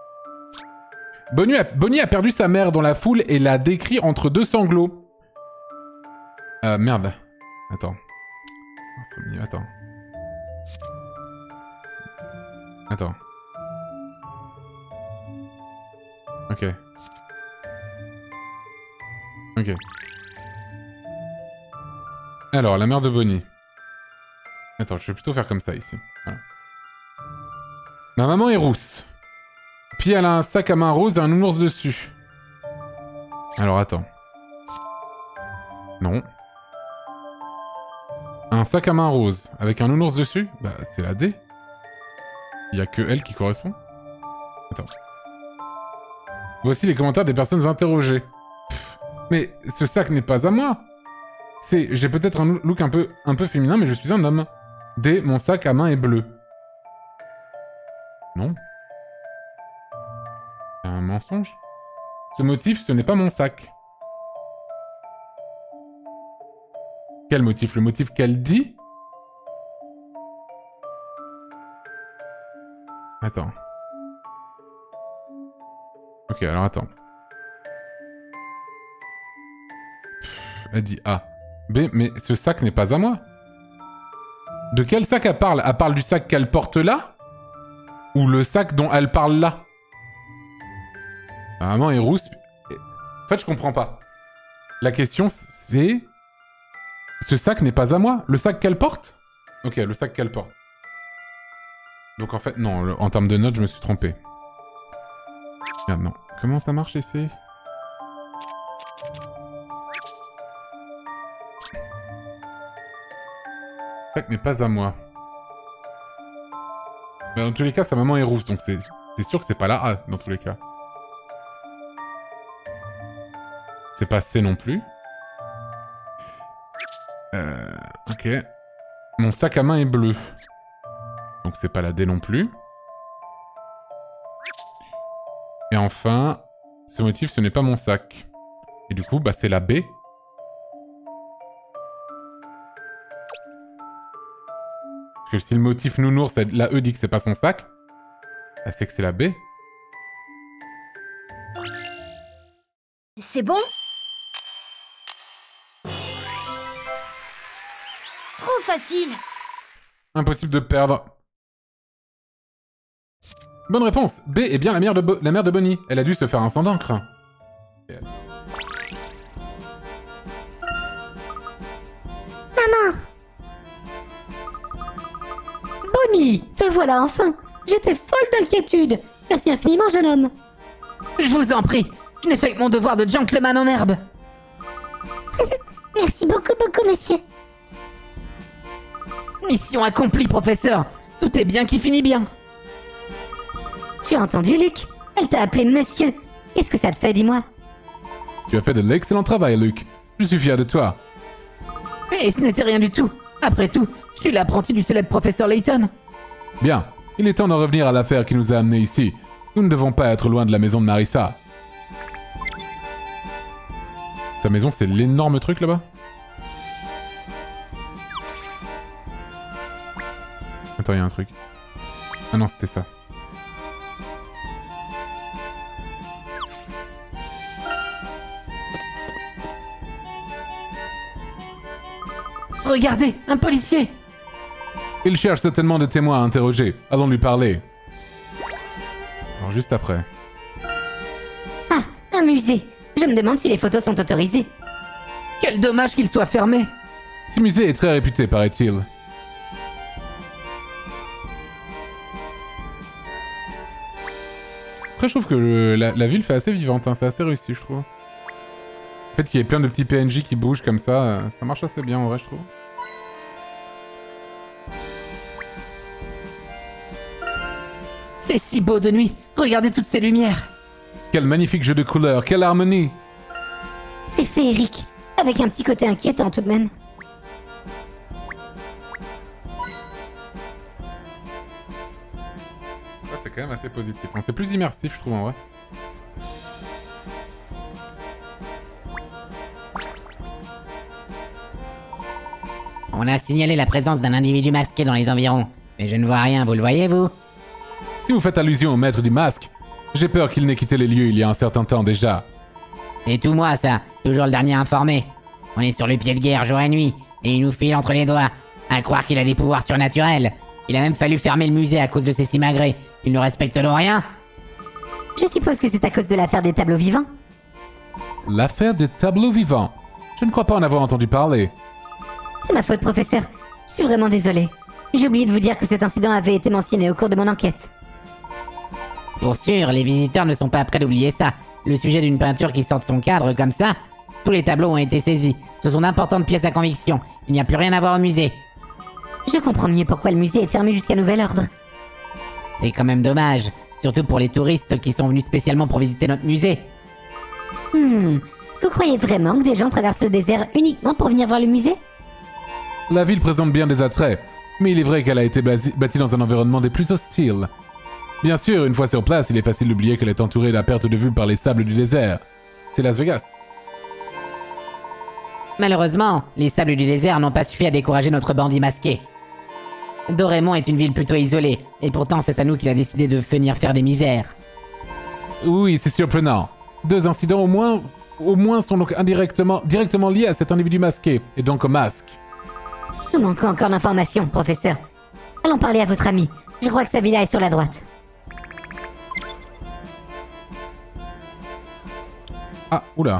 Bonnie a perdu sa mère dans la foule et l'a décrit entre 2 sanglots. Merde. Attends. Attends. Ok. Alors, la mère de Bonnie. Attends, je vais plutôt faire comme ça, ici. Voilà. Ma maman est rousse. Puis elle a un sac à main rose et un nounours dessus. Alors, attends. Non. Un sac à main rose avec un nounours dessus? Bah, c'est la D. Il y a que elle qui correspond. Attends. Voici les commentaires des personnes interrogées. Pff, mais ce sac n'est pas à moi. J'ai peut-être un look un peu féminin, mais je suis un homme. D, mon sac à main est bleu. Non. C'est un mensonge. Ce motif, ce n'est pas mon sac. Quel motif? Le motif qu'elle dit? Attends. Ok, alors attends. Elle dit A. B, mais ce sac n'est pas à moi. De quel sac elle parle? Elle parle du sac qu'elle porte là? Ou le sac dont elle parle là? La maman est rousse. En fait, je comprends pas. La question, c'est... Ce sac n'est pas à moi. Le sac qu'elle porte? Ok, le sac qu'elle porte. Donc en fait, non, en termes de notes, je me suis trompé. Merde, non. Comment ça marche ici? Le sac n'est pas à moi. Dans tous les cas, sa maman est rousse, donc c'est sûr que c'est pas la A, dans tous les cas. C'est pas C non plus. Ok. Mon sac à main est bleu. Donc c'est pas la D non plus. Et enfin, ce motif, ce n'est pas mon sac. Et du coup, bah c'est la B. Parce que si le motif nounours, la E dit que c'est pas son sac, bah c'est que c'est la B.
C'est bon? Trop facile.
Impossible de perdre. Bonne réponse. B est bien la mère de Bonnie. Elle a dû se faire un sang d'encre.
Maman! Bonnie, te voilà enfin! J'étais folle d'inquiétude! Merci infiniment, jeune homme!
Je vous en prie, je n'ai fait que mon devoir de gentleman en herbe.
Merci beaucoup, monsieur.
Mission accomplie, professeur. Tout est bien qui finit bien.
Tu as entendu, Luc? Elle t'a appelé monsieur. Qu'est-ce que ça te fait, dis-moi?
Tu as fait de l'excellent travail, Luc. Je suis fier de toi.
Et ce n'était rien du tout. Après tout, je suis l'apprenti du célèbre professeur Layton.
Bien. Il est temps de revenir à l'affaire qui nous a amenés ici. Nous ne devons pas être loin de la maison de Marissa. Sa maison, c'est l'énorme truc là-bas? Attends, il y a un truc. Ah non, c'était ça.
Regardez, un policier.
Il cherche certainement des témoins à interroger. Allons lui parler. Alors, juste après.
Ah, un musée. Je me demande si les photos sont autorisées.
Quel dommage qu'il soit fermé.
Ce musée est très réputé, paraît-il. Après, je trouve que la ville fait assez vivante, hein. C'est assez réussi, je trouve. Le fait qu'il y ait plein de petits PNJ qui bougent comme ça marche assez bien, en vrai, je trouve.
C'est si beau de nuit. Regardez toutes ces lumières.
Quel magnifique jeu de couleurs, quelle harmonie.
C'est féerique, avec un petit côté inquiétant tout de même.
Ça, c'est quand même assez positif. Enfin, c'est plus immersif, je trouve, en vrai.
On a signalé la présence d'un individu masqué dans les environs. Mais je ne vois rien, vous le voyez, vous?
Si vous faites allusion au maître du masque, j'ai peur qu'il n'ait quitté les lieux il y a un certain temps déjà.
C'est tout moi, ça. Toujours le dernier informé. On est sur le pied de guerre jour et nuit, et il nous file entre les doigts. À croire qu'il a des pouvoirs surnaturels. Il a même fallu fermer le musée à cause de ces simagrées. Ils ne respectent donc rien.
Je suppose que c'est à cause de l'affaire des tableaux vivants.
L'affaire des tableaux vivants? Je ne crois pas en avoir entendu parler.
C'est ma faute, professeur. Je suis vraiment désolée. J'ai oublié de vous dire que cet incident avait été mentionné au cours de mon enquête.
Pour sûr, les visiteurs ne sont pas prêts d'oublier ça. Le sujet d'une peinture qui sort de son cadre comme ça, tous les tableaux ont été saisis. Ce sont d'importantes pièces à conviction. Il n'y a plus rien à voir au musée.
Je comprends mieux pourquoi le musée est fermé jusqu'à nouvel ordre.
C'est quand même dommage. Surtout pour les touristes qui sont venus spécialement pour visiter notre musée.
Vous croyez vraiment que des gens traversent le désert uniquement pour venir voir le musée?
La ville présente bien des attraits, mais il est vrai qu'elle a été bâtie dans un environnement des plus hostiles. Bien sûr, une fois sur place, il est facile d'oublier qu'elle est entourée à perte de vue par les sables du désert. C'est Las Vegas.
Malheureusement, les sables du désert n'ont pas suffi à décourager notre bandit masqué. Doraemon est une ville plutôt isolée, et pourtant c'est à nous qu'il a décidé de venir faire des misères.
Oui, c'est surprenant. 2 incidents au moins sont donc directement liés à cet individu masqué, et donc au masque.
Nous manquons encore d'informations, professeur. Allons parler à votre ami. Je crois que sa villa est sur la droite.
Ah, oula.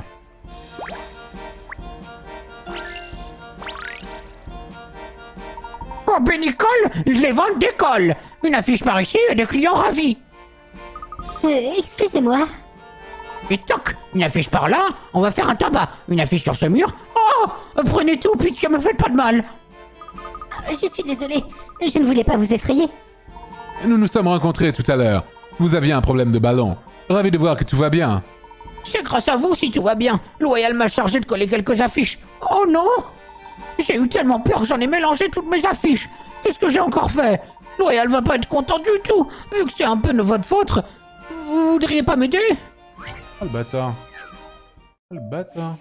Oh, ben Nicole, les ventes décollent. Une affiche par ici et des clients ravis.
Excusez-moi.
Et toc, une affiche par là, on va faire un tabac. Une affiche sur ce mur. Oh, prenez tout, pitié, me faites pas de mal.
Je suis désolée, je ne voulais pas vous effrayer.
Nous nous sommes rencontrés tout à l'heure. Vous aviez un problème de ballon. Ravi de voir que tout va bien.
C'est grâce à vous si tout va bien. Loyal m'a chargé de coller quelques affiches. Oh non! J'ai eu tellement peur que j'en ai mélangé toutes mes affiches. Qu'est-ce que j'ai encore fait? Loyal va pas être content du tout. Vu que c'est un peu de votre faute, vous voudriez pas m'aider?
Oh le bâtard. Oh le bâtard.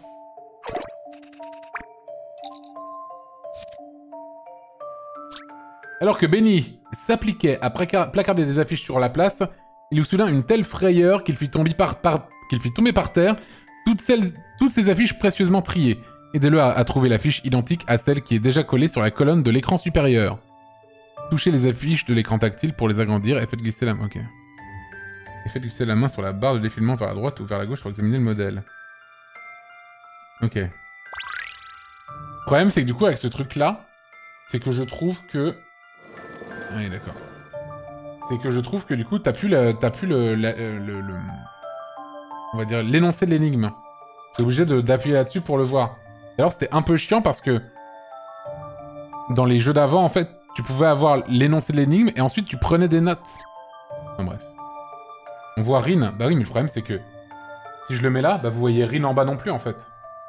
Alors que Benny s'appliquait à placarder des affiches sur la place, il eut soudain une telle frayeur qu'il fit tomber par terre toutes ces affiches précieusement triées. Aidez-le à trouver l'affiche identique à celle qui est déjà collée sur la colonne de l'écran supérieur. Touchez les affiches de l'écran tactile pour les agrandir et faites glisser la main. Ok. Et faites glisser la main sur la barre de défilement vers la droite ou vers la gauche pour examiner le modèle. Ok. Le problème, c'est que du coup, avec ce truc-là, c'est que je trouve que... Oui, d'accord. C'est que je trouve que du coup, t'as plus on va dire l'énoncé de l'énigme. T'es obligé d'appuyer là-dessus pour le voir. Alors c'était un peu chiant parce que dans les jeux d'avant, en fait, tu pouvais avoir l'énoncé de l'énigme et ensuite tu prenais des notes. Enfin bref. On voit Rin. Bah oui, mais le problème c'est que si je le mets là, bah vous voyez Rin en bas non plus en fait.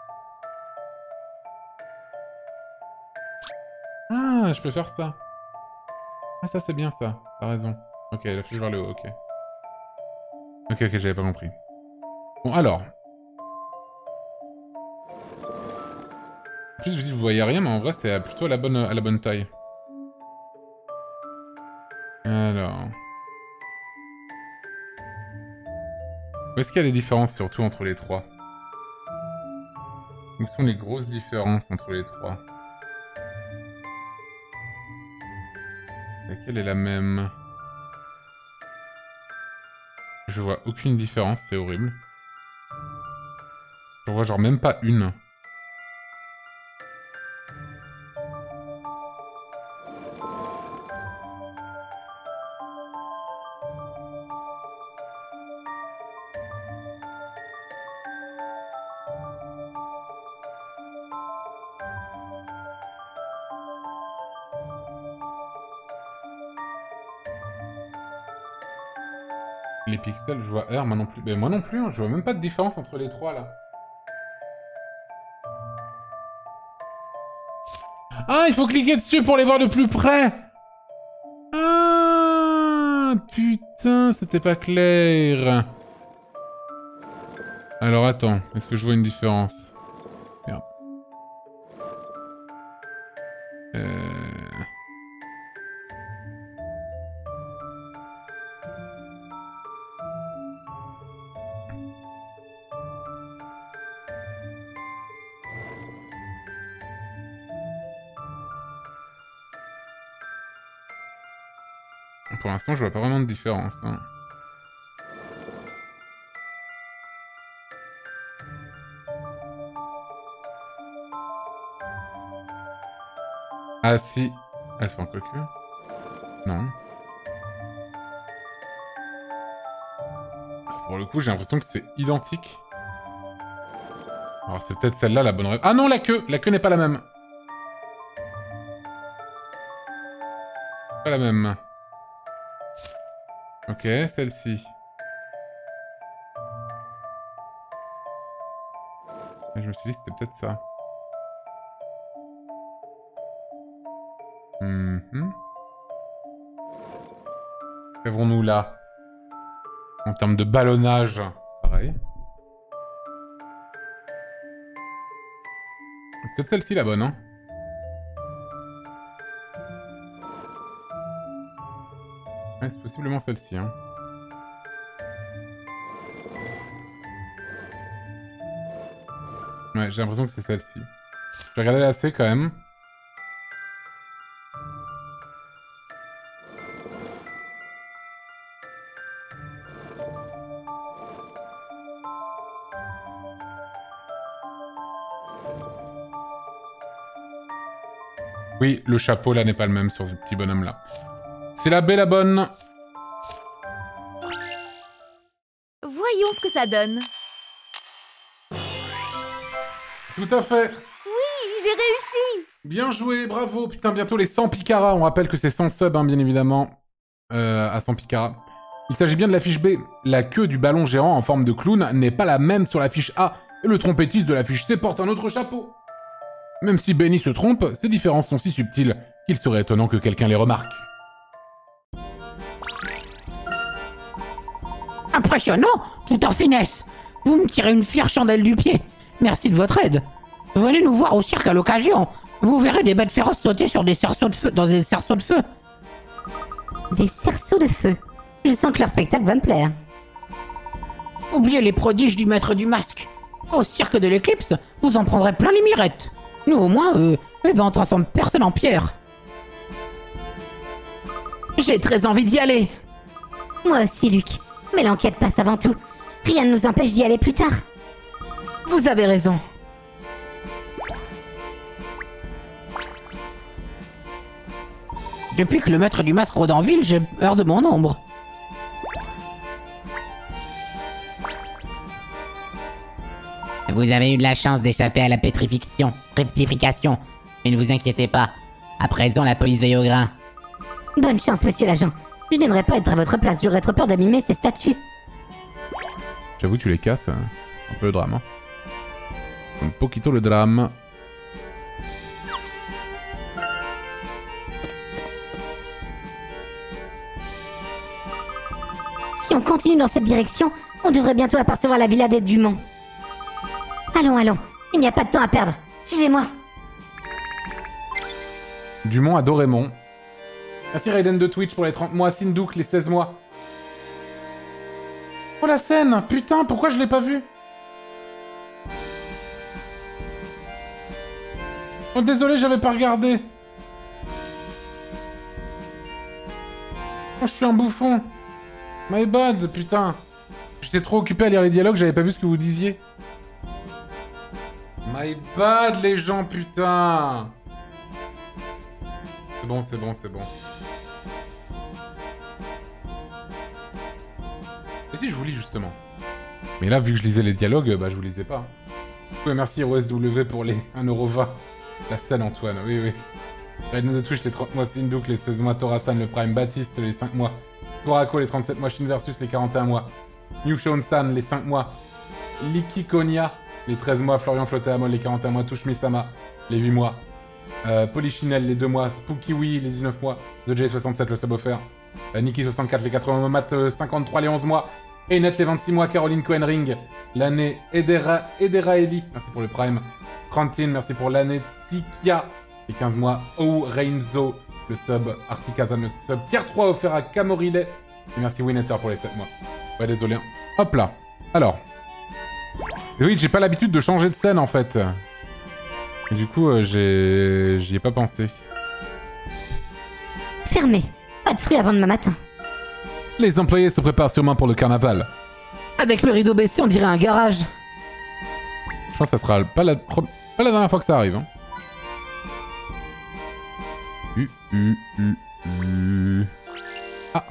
Ah, je peux faire ça. Ah, ça c'est bien ça. T'as raison. Ok, la flèche vers le haut, ok. Ok, j'avais pas compris. Bon, alors. En plus, je vous dis, vous voyez rien, mais en vrai, c'est plutôt à la bonne taille. Alors. Où est-ce qu'il y a des différences, surtout, entre les trois? Où sont les grosses différences entre les trois? Laquelle est la même? Je vois aucune différence, c'est horrible. Je vois genre même pas une. Les pixels, je vois R, moi non plus. Mais moi non plus, hein, je vois même pas de différence entre les trois là. Ah, il faut cliquer dessus pour les voir de plus près. Ah, putain, c'était pas clair. Alors attends, est-ce que je vois une différence? Merde. Pour l'instant, je vois pas vraiment de différence. Hein. Ah si. Ah, c'est pas encore que. Non. Pour le coup, j'ai l'impression que c'est identique. Alors c'est peut-être celle-là la bonne réponse. Ah non, la queue! La queue n'est pas la même. Pas la même. Ok, celle-ci. Je me suis dit c'était peut-être ça. Qu'avons-nous là? En termes de ballonnage, pareil. Peut-être celle-ci la bonne, hein? Ouais, c'est possiblement celle-ci, hein. Ouais, j'ai l'impression que c'est celle-ci. Je vais regarder la C quand même. Oui, le chapeau là n'est pas le même sur ce petit bonhomme là. C'est la B la bonne.
Voyons ce que ça donne.
Tout à fait.
Oui, j'ai réussi.
Bien joué, bravo. Putain, bientôt les 100 Picara. On rappelle que c'est 100 subs, hein, bien évidemment. à son Picara. Il s'agit bien de la fiche B. La queue du ballon géant en forme de clown n'est pas la même sur la fiche A, et le trompettiste de la fiche C porte un autre chapeau. Même si Benny se trompe, ces différences sont si subtiles qu'il serait étonnant que quelqu'un les remarque.
Impressionnant, tout en finesse. Vous me tirez une fière chandelle du pied. Merci de votre aide. Venez nous voir au cirque à l'occasion. Vous verrez des bêtes féroces sauter sur des cerceaux de feu, dans des cerceaux de feu.
Des cerceaux de feu. Je sens que leur spectacle va me plaire.
Oubliez les prodiges du maître du masque. Au cirque de l'éclipse, vous en prendrez plein les mirettes. Nous au moins, on transforme personne en pierre. J'ai très envie d'y aller.
Moi aussi, Luc. Mais l'enquête passe avant tout. Rien ne nous empêche d'y aller plus tard.
Vous avez raison. Depuis que le maître du masque rôde en ville, j'ai peur de mon ombre.
Vous avez eu de la chance d'échapper à la rectification. Mais ne vous inquiétez pas. À présent, la police veille au grain.
Bonne chance, monsieur l'agent. Je n'aimerais pas être à votre place, j'aurais trop peur d'abîmer ces statues.
J'avoue, tu les casses. Un peu le drame. Hein. Un poquito le drame.
Si on continue dans cette direction, on devrait bientôt apercevoir la villa des Dumont. Allons, allons. Il n'y a pas de temps à perdre. Suivez-moi.
Dumont à Dorémon. Merci Raiden de Twitch pour les 30 mois. Sindouk les 16 mois. Oh la scène! Putain, pourquoi je l'ai pas vue? Oh désolé, j'avais pas regardé. Oh, je suis un bouffon. My bad, putain. J'étais trop occupé à lire les dialogues, j'avais pas vu ce que vous disiez. My bad, les gens, putain. C'est bon, c'est bon, c'est bon. Et si je vous lis, justement. Mais là, vu que je lisais les dialogues, bah je vous lisais pas. Ouais, merci ROSW pour les 1,20€. La scène, Antoine, oui, oui. Raiden de Twitch, les 30 mois. Sindouk, les 16 mois. Torasan, le Prime. Baptiste, les 5 mois. Torako, les 37 mois. Shin Versus, les 41 mois. New Shon-san, les 5 mois. Liki Konya, les 13 mois. Florian Flotteamol, les 41 mois. Touche Misama, les 8 mois. Polichinelle, les 2 mois. Spooky Wee, les 19 mois. The J67, le sub offert. Niki64, les 80 mois. Matt, 53, les 11 mois. Einet, les 26 mois. Caroline Cohen-Ring, l'année. Edera Eli, merci pour le Prime. Trantine, merci pour l'année. Tikia, les 15 mois. Oh, Reinzo, le sub. Artikazan, le sub. Tier 3 offert à Camorile. Et merci Winneter pour les 7 mois. Ouais, désolé. Hop là. Alors. Oui, j'ai pas l'habitude de changer de scène en fait. Et du coup, j'y ai pas pensé.
Fermé. Pas de fruits avant demain matin.
Les employés se préparent sûrement pour le carnaval.
Avec le rideau baissé, on dirait un garage.
Je pense que ça sera pas la dernière fois que ça arrive. Hein. Ah.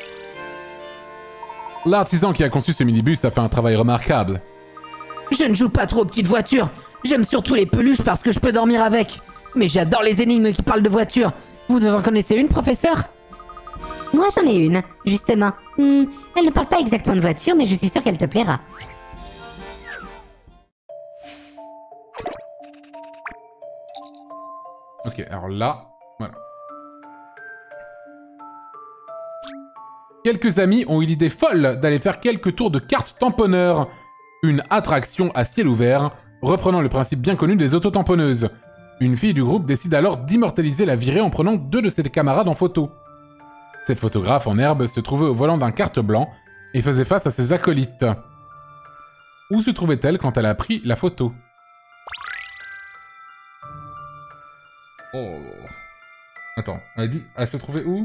L'artisan qui a conçu ce minibus a fait un travail remarquable.
Je ne joue pas trop aux petites voitures. J'aime surtout les peluches parce que je peux dormir avec. Mais j'adore les énigmes qui parlent de voitures. Vous en connaissez une, professeur?
Moi, j'en ai une, justement. Elle ne parle pas exactement de voiture, mais je suis sûre qu'elle te plaira.
Ok, alors là, voilà. Quelques amis ont eu l'idée folle d'aller faire quelques tours de cartes tamponneurs. Une attraction à ciel ouvert, reprenant le principe bien connu des autotamponneuses. Une fille du groupe décide alors d'immortaliser la virée en prenant 2 de ses camarades en photo. Cette photographe en herbe se trouvait au volant d'un kart blanc et faisait face à ses acolytes. Où se trouvait-elle quand elle a pris la photo? Oh... Attends, elle a dit... Elle se trouvait où?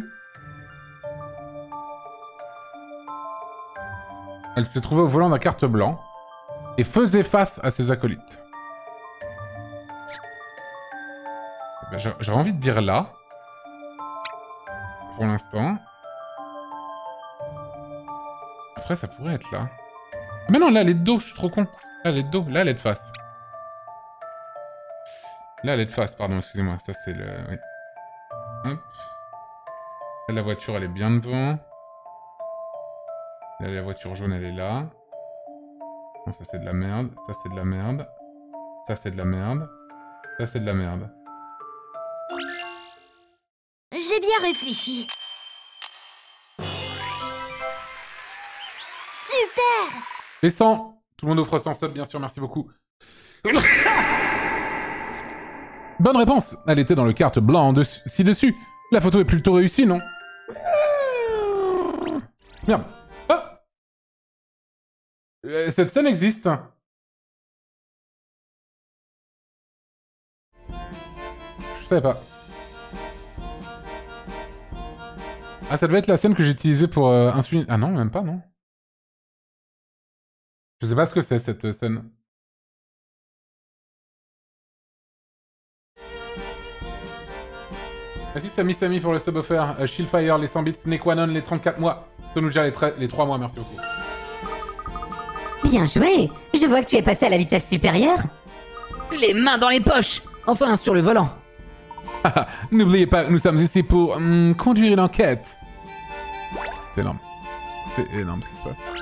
Elle se trouvait au volant d'un kart blanc et faisait face à ses acolytes. Ben, j'aurais envie de dire là. Pour l'instant. Après, ça pourrait être là. Ah, mais non, là, elle est de dos, je suis trop con. Là, elle est de dos. Là, elle est de face. Là, elle est de face, pardon, excusez-moi. Ça, c'est le... Oui. Hop. Là, la voiture, elle est bien devant. Là, la voiture jaune, elle est là. Non, ça, c'est de la merde. Ça, c'est de la merde. Ça, c'est de la merde. Ça, c'est de la merde.
J'ai bien réfléchi. Super!
Les 100. Tout le monde offre 100 subs, bien sûr, merci beaucoup. Bonne réponse. Elle était dans le carte blanc ci-dessus. La photo est plutôt réussie, non? Merde. Ah, cette scène existe. Je savais pas. Ah, ça devait être la scène que j'ai utilisée pour insulter... Ah non, même pas, non. Je sais pas ce que c'est, cette scène. Merci Samy pour le sub offert. Shieldfire, les 100 bits, Nequanon, les 34 mois. Tonuja, les 3 mois, merci beaucoup.
Bien joué. Je vois que tu es passé à la vitesse supérieure.
Les mains dans les poches. Enfin, sur le volant.
N'oubliez pas, nous sommes ici pour conduire une enquête. C'est énorme. C'est énorme ce qui se passe.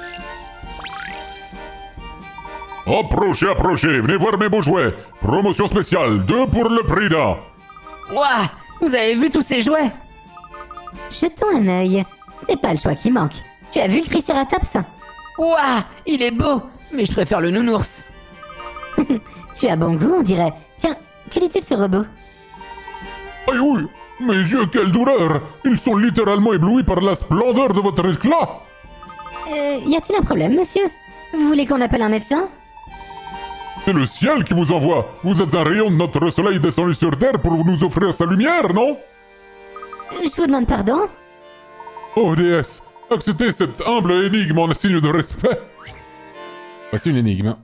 Approchez, approchez, venez voir mes beaux jouets. Promotion spéciale, 2 pour le prix d'un.
Ouah, vous avez vu tous ces jouets?
Jetons un œil. Ce n'est pas le choix qui manque. Tu as vu le Triceratops?
Ouah, il est beau, mais je préfère le nounours.
Tu as bon goût, on dirait. Tiens, que dis-tu de ce robot?
Aïe oui, mes yeux, quelle douleur. Ils sont littéralement éblouis par la splendeur de votre éclat.
Y a-t-il un problème, monsieur? Vous voulez qu'on appelle un médecin?
C'est le ciel qui vous envoie. Vous êtes un rayon de notre soleil descendu sur Terre pour nous offrir sa lumière, non?
Je vous demande pardon?
Oh déesse, acceptez cette humble énigme en signe de respect.
Voici une énigme.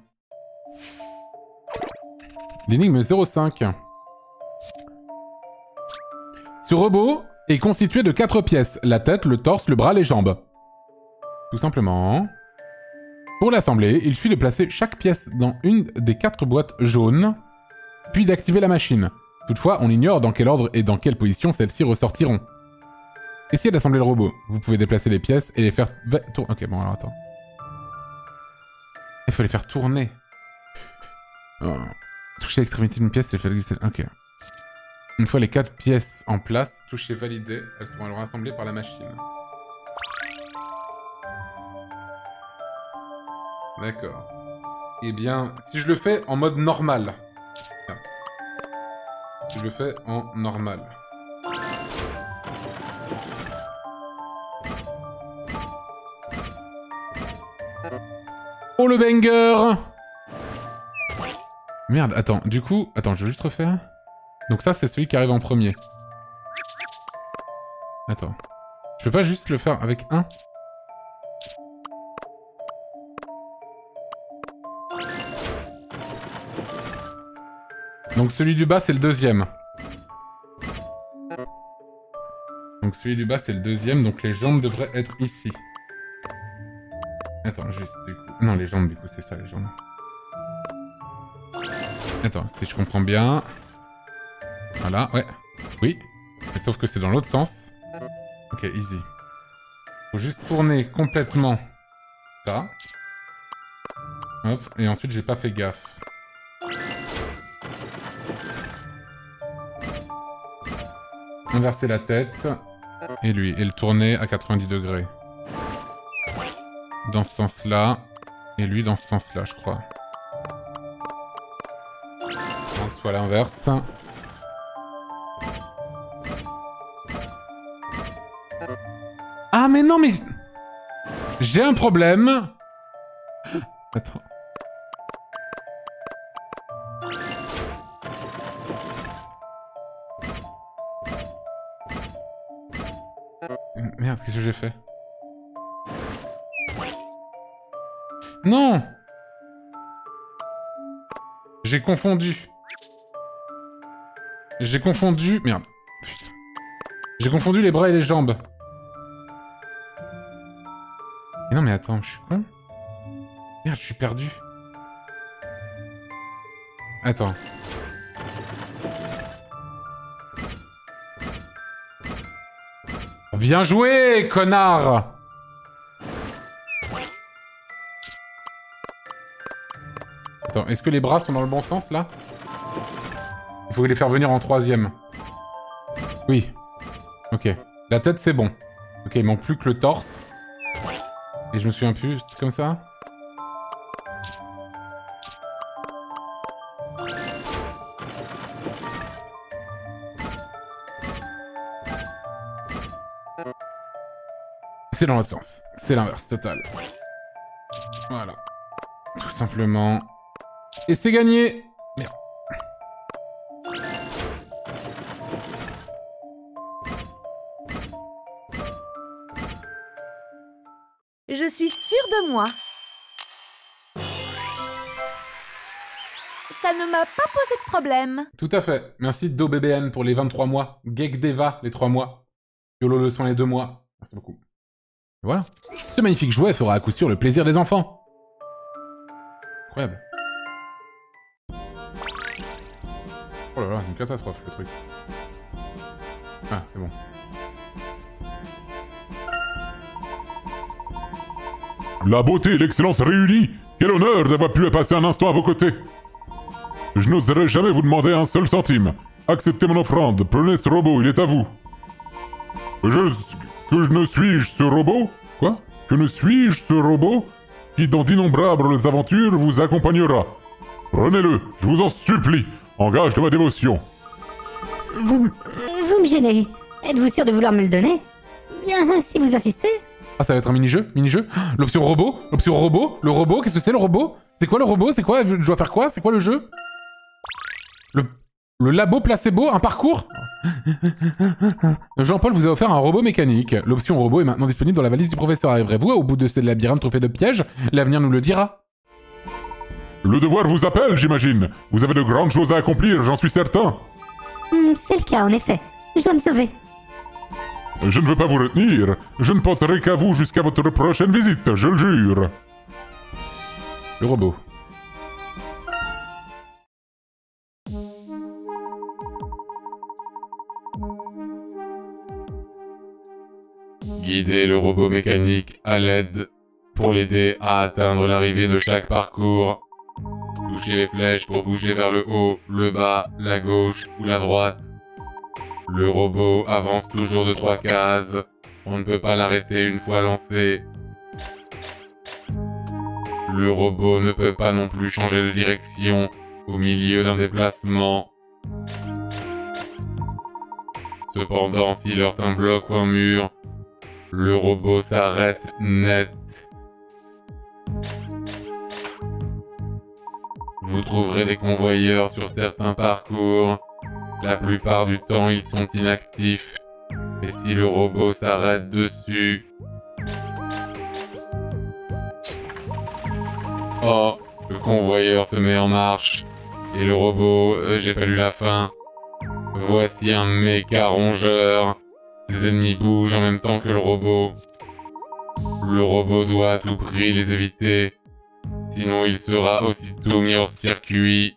L'énigme 05. Ce robot est constitué de 4 pièces. La tête, le torse, le bras, les jambes. Tout simplement... Pour l'assembler, il suffit de placer chaque pièce dans une des 4 boîtes jaunes, puis d'activer la machine. Toutefois, on ignore dans quel ordre et dans quelle position celles-ci ressortiront. Essayez d'assembler le robot. Vous pouvez déplacer les pièces et les faire... Ok, bon, alors attends. Il faut les faire tourner. Oh. Touchez l'extrémité d'une pièce et faites glisser... Ok. Une fois les 4 pièces en place, touchez valider. Elles seront alors assemblées par la machine. D'accord. Eh bien, si je le fais en mode normal. Si je le fais en normal. Oh le banger! Merde, attends, du coup... Attends, je vais juste refaire. Donc ça, c'est celui qui arrive en premier. Attends. Je peux pas juste le faire avec un? Donc celui du bas, c'est le deuxième. Donc celui du bas, c'est le deuxième, donc les jambes devraient être ici. Attends, juste du coup... Non, les jambes, du coup, c'est ça, les jambes. Attends, si je comprends bien... Voilà, ouais. Oui. Mais sauf que c'est dans l'autre sens. Ok, easy. Faut juste tourner complètement ça. Hop, et ensuite, j'ai pas fait gaffe. Inverser la tête, et lui, et le tourner à 90 degrés. Dans ce sens-là, et lui dans ce sens-là, je crois. Donc, soit l'inverse. Ah mais non mais... J'ai un problème. Attends. Merde, qu'est-ce que j'ai fait? Non! J'ai confondu. J'ai confondu... Merde. Putain. J'ai confondu les bras et les jambes. Mais non mais attends, je suis con? Merde, je suis perdu. Attends. Bien joué, connard! Attends, est-ce que les bras sont dans le bon sens, là? Il faut les faire venir en troisième. Oui. Ok. La tête, c'est bon. Ok, il manque plus que le torse. Et je me souviens plus, c'est comme ça? C'est dans l'autre sens. C'est l'inverse, total. Voilà. Tout simplement. Et c'est gagné! Merde.
Je suis sûre de moi. Ça ne m'a pas posé de problème.
Tout à fait. Merci DoBBN pour les 23 mois. Gekdeva les 3 mois. Yolo le soin les 2 mois. Merci beaucoup. Et voilà. Ce magnifique jouet fera à coup sûr le plaisir des enfants. Incroyable. Oh là là, une catastrophe le truc. Ah, c'est bon.
La beauté et l'excellence réunies! Quel honneur d'avoir pu passer un instant à vos côtés! Je n'oserais jamais vous demander un seul centime. Acceptez mon offrande, prenez ce robot, il est à vous. Que ne suis-je ce robot? Quoi? Que ne suis-je ce robot qui dans d'innombrables aventures vous accompagnera? Prenez-le, je vous en supplie, en gage de ma dévotion.
Vous me gênez. Êtes-vous sûr de vouloir me le donner? Bien, si vous insistez.
Ah, ça va être un mini-jeu? Mini-jeu? L'option robot? L'option robot? Le robot? Qu'est-ce que c'est le robot? C'est quoi le robot? C'est quoi? Je dois faire quoi? C'est quoi le jeu? Le labo placebo? Un parcours? Jean-Paul vous a offert un robot mécanique. L'option robot est maintenant disponible dans la valise du professeur. Arriverez-vous au bout de ce labyrinthe trouvé de pièges? L'avenir nous le dira.
Le devoir vous appelle, j'imagine. Vous avez de grandes choses à accomplir, j'en suis certain.
C'est le cas, en effet. Je dois me sauver.
Je ne veux pas vous retenir. Je ne penserai qu'à vous jusqu'à votre prochaine visite, je le jure.
Le robot.
Guidez le robot mécanique à l'aide pour l'aider à atteindre l'arrivée de chaque parcours. Touchez les flèches pour bouger vers le haut, le bas, la gauche ou la droite. Le robot avance toujours de 3 cases. On ne peut pas l'arrêter une fois lancé. Le robot ne peut pas non plus changer de direction au milieu d'un déplacement. Cependant, s'il heurte un bloc ou un mur, le robot s'arrête net. Vous trouverez des convoyeurs sur certains parcours. La plupart du temps, ils sont inactifs. Et si le robot s'arrête dessus... Oh, le convoyeur se met en marche. Et le robot, j'ai pas lu la fin. Voici un méga rongeur. Ses ennemis bougent en même temps que le robot. Le robot doit à tout prix les éviter. Sinon il sera aussitôt mis hors circuit.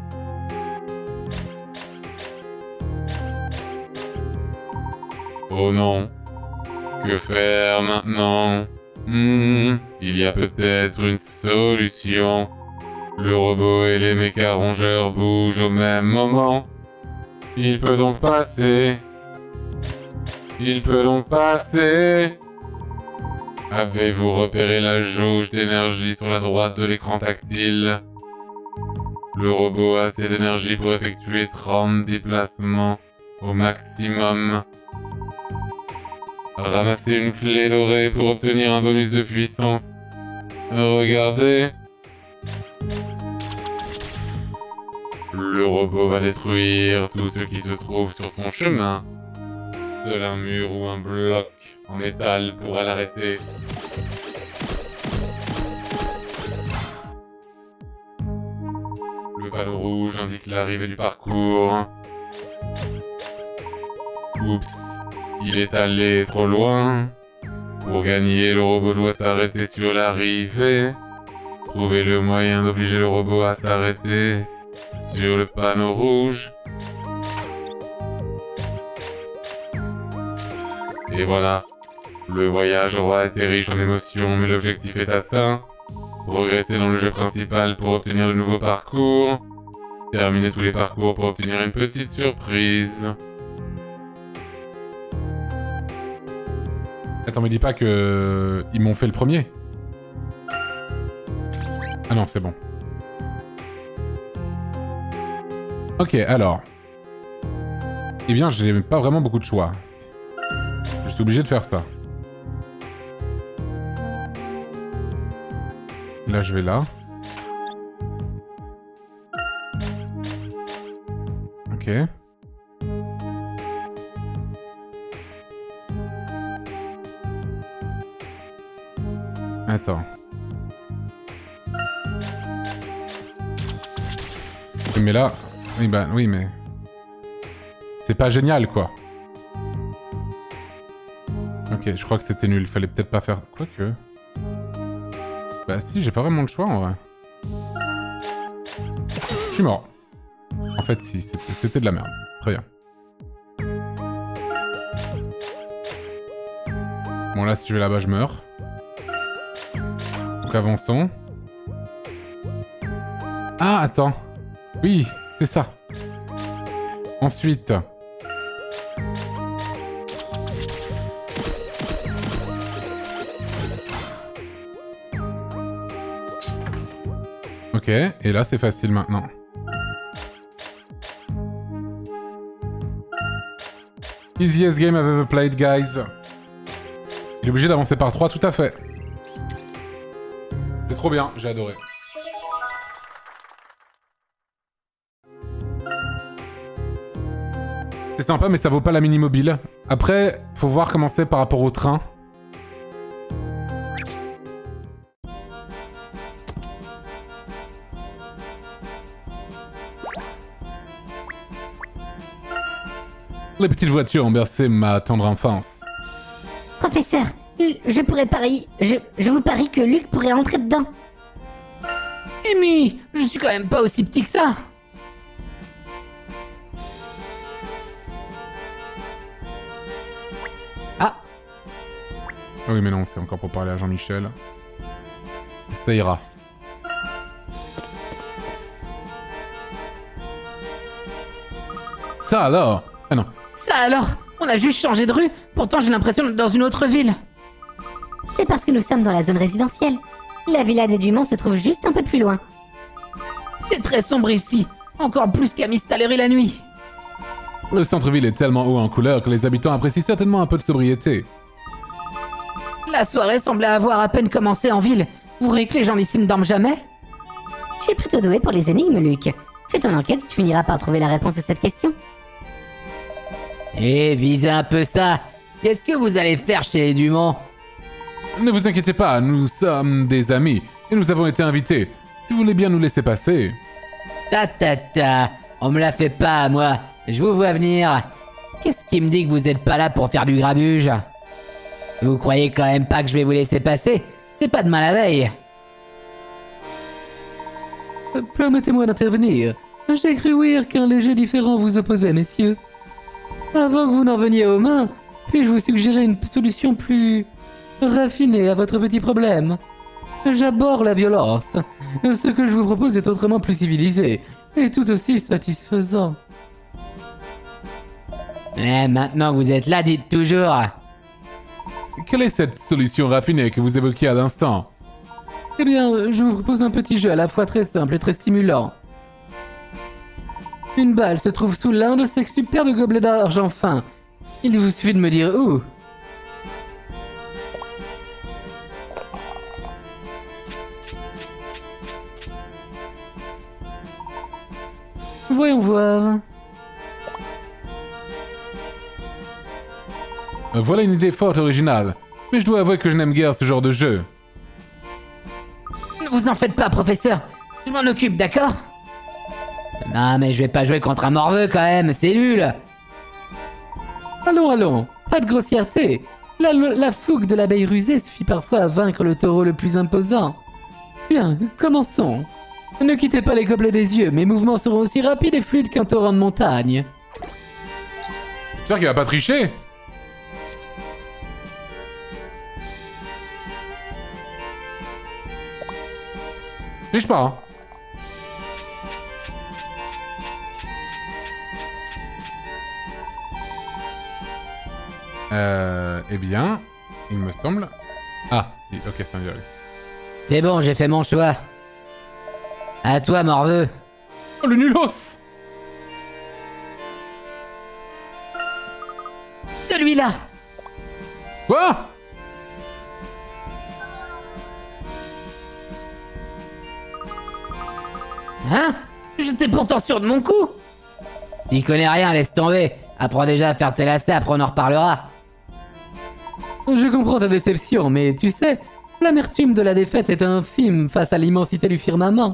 Oh non. Que faire maintenant? Il y a peut-être une solution. Le robot et les méca rongeurs bougent au même moment. Il peut donc passer. Il peut donc passer. Avez-vous repéré la jauge d'énergie sur la droite de l'écran tactile? Le robot a assez d'énergie pour effectuer 30 déplacements au maximum. Ramassez une clé dorée pour obtenir un bonus de puissance. Regardez. Le robot va détruire tout ce qui se trouve sur son chemin. Seul un mur ou un bloc en métal pourra l'arrêter. Le panneau rouge indique l'arrivée du parcours. Oups, il est allé trop loin. Pour gagner, le robot doit s'arrêter sur l'arrivée. Trouvez le moyen d'obliger le robot à s'arrêter sur le panneau rouge. Et voilà. Le voyage aura été riche en émotions, mais l'objectif est atteint. Progresser dans le jeu principal pour obtenir de nouveaux parcours. Terminer tous les parcours pour obtenir une petite surprise.
Attends, me dis pas que... Ils m'ont fait le premier. Ah non, c'est bon. Ok, alors. Eh bien, j'ai pas vraiment beaucoup de choix. Je suis obligé de faire ça. Là, je vais là. Ok. Attends. Mais là... Oui, bah, oui, mais... C'est pas génial, quoi. Ok, je crois que c'était nul. Fallait peut-être pas faire... Quoique... Bah si, j'ai pas vraiment le choix, en vrai. Je suis mort. En fait, si, c'était de la merde. Très bien. Bon, là, si je vais là-bas, je meurs. Donc, avançons. Ah, attends. Oui, c'est ça. Ensuite... Ok, et là c'est facile maintenant. Easiest game I've ever played, guys. Il est obligé d'avancer par 3, tout à fait. C'est trop bien, j'ai adoré. C'est sympa, mais ça vaut pas la mini-mobile. Après, faut voir comment c'est par rapport au train. Les petites voitures ont bercé ma tendre enfance.
Professeur, je pourrais parier... Je vous parie que Luc pourrait entrer dedans.
Amy, je suis quand même pas aussi petit que ça. Ah.
Ah oui, mais non, c'est encore pour parler à Jean-Michel. Ça ira. Ça alors? Ah non.
Ça alors? On a juste changé de rue, pourtant j'ai l'impression d'être dans une autre ville.
C'est parce que nous sommes dans la zone résidentielle. La villa des Dumont se trouve juste un peu plus loin.
C'est très sombre ici, encore plus qu'à Mistalerie la nuit.
Le centre-ville est tellement haut en couleur que les habitants apprécient certainement un peu de sobriété.
La soirée semblait avoir à peine commencé en ville. Vous croyez que les gens d'ici ne dorment jamais?
Tu es plutôt doué pour les énigmes, Luc. Fais ton enquête, tu finiras par trouver la réponse à cette question.
Eh, visez un peu ça. Qu'est-ce que vous allez faire chez les Dumont?
Ne vous inquiétez pas, nous sommes des amis et nous avons été invités. Si vous voulez bien nous laisser passer.
Ta, on me la fait pas, moi. Je vous vois venir. Qu'est-ce qui me dit que vous êtes pas là pour faire du grabuge? Vous croyez quand même pas que je vais vous laisser passer? C'est pas demain la veille.
Permettez-moi d'intervenir. J'ai cru ouïr qu'un léger différend vous opposait, messieurs. Avant que vous n'en veniez aux mains, puis-je vous suggérer une solution plus raffinée à votre petit problème? J'abhorre la violence. Ce que je vous propose est autrement plus civilisé, et tout aussi satisfaisant.
Eh, maintenant que vous êtes là, dites toujours.
Quelle est cette solution raffinée que vous évoquiez à l'instant?
Eh bien, je vous propose un petit jeu à la fois très simple et très stimulant. Une balle se trouve sous l'un de ces superbes gobelets d'argent fin. Il vous suffit de me dire où. Voyons voir.
Voilà une idée fort originale. Mais je dois avouer que je n'aime guère ce genre de jeu.
Ne vous en faites pas, professeur. Je m'en occupe, d'accord?
Non, mais je vais pas jouer contre un morveux quand même, c'est nul.
Allons, pas de grossièreté. La fougue de l'abeille rusée suffit parfois à vaincre le taureau le plus imposant. Bien, commençons. Ne quittez pas les gobelets des yeux, mes mouvements seront aussi rapides et fluides qu'un torrent de montagne.
J'espère qu'il va pas tricher. Triche pas, hein. Eh bien, il me semble... Ah, ok, c'est un dialogue.
C'est bon, j'ai fait mon choix. À toi, morveux.
Oh, le nulos!
Celui-là!
Quoi?
Hein? J'étais pourtant sûr de mon coup!
T'y connais rien, laisse tomber. Apprends déjà à faire tes lacets, après on en reparlera. Je comprends ta déception, mais tu sais, l'amertume de la défaite est infime face à l'immensité du firmament.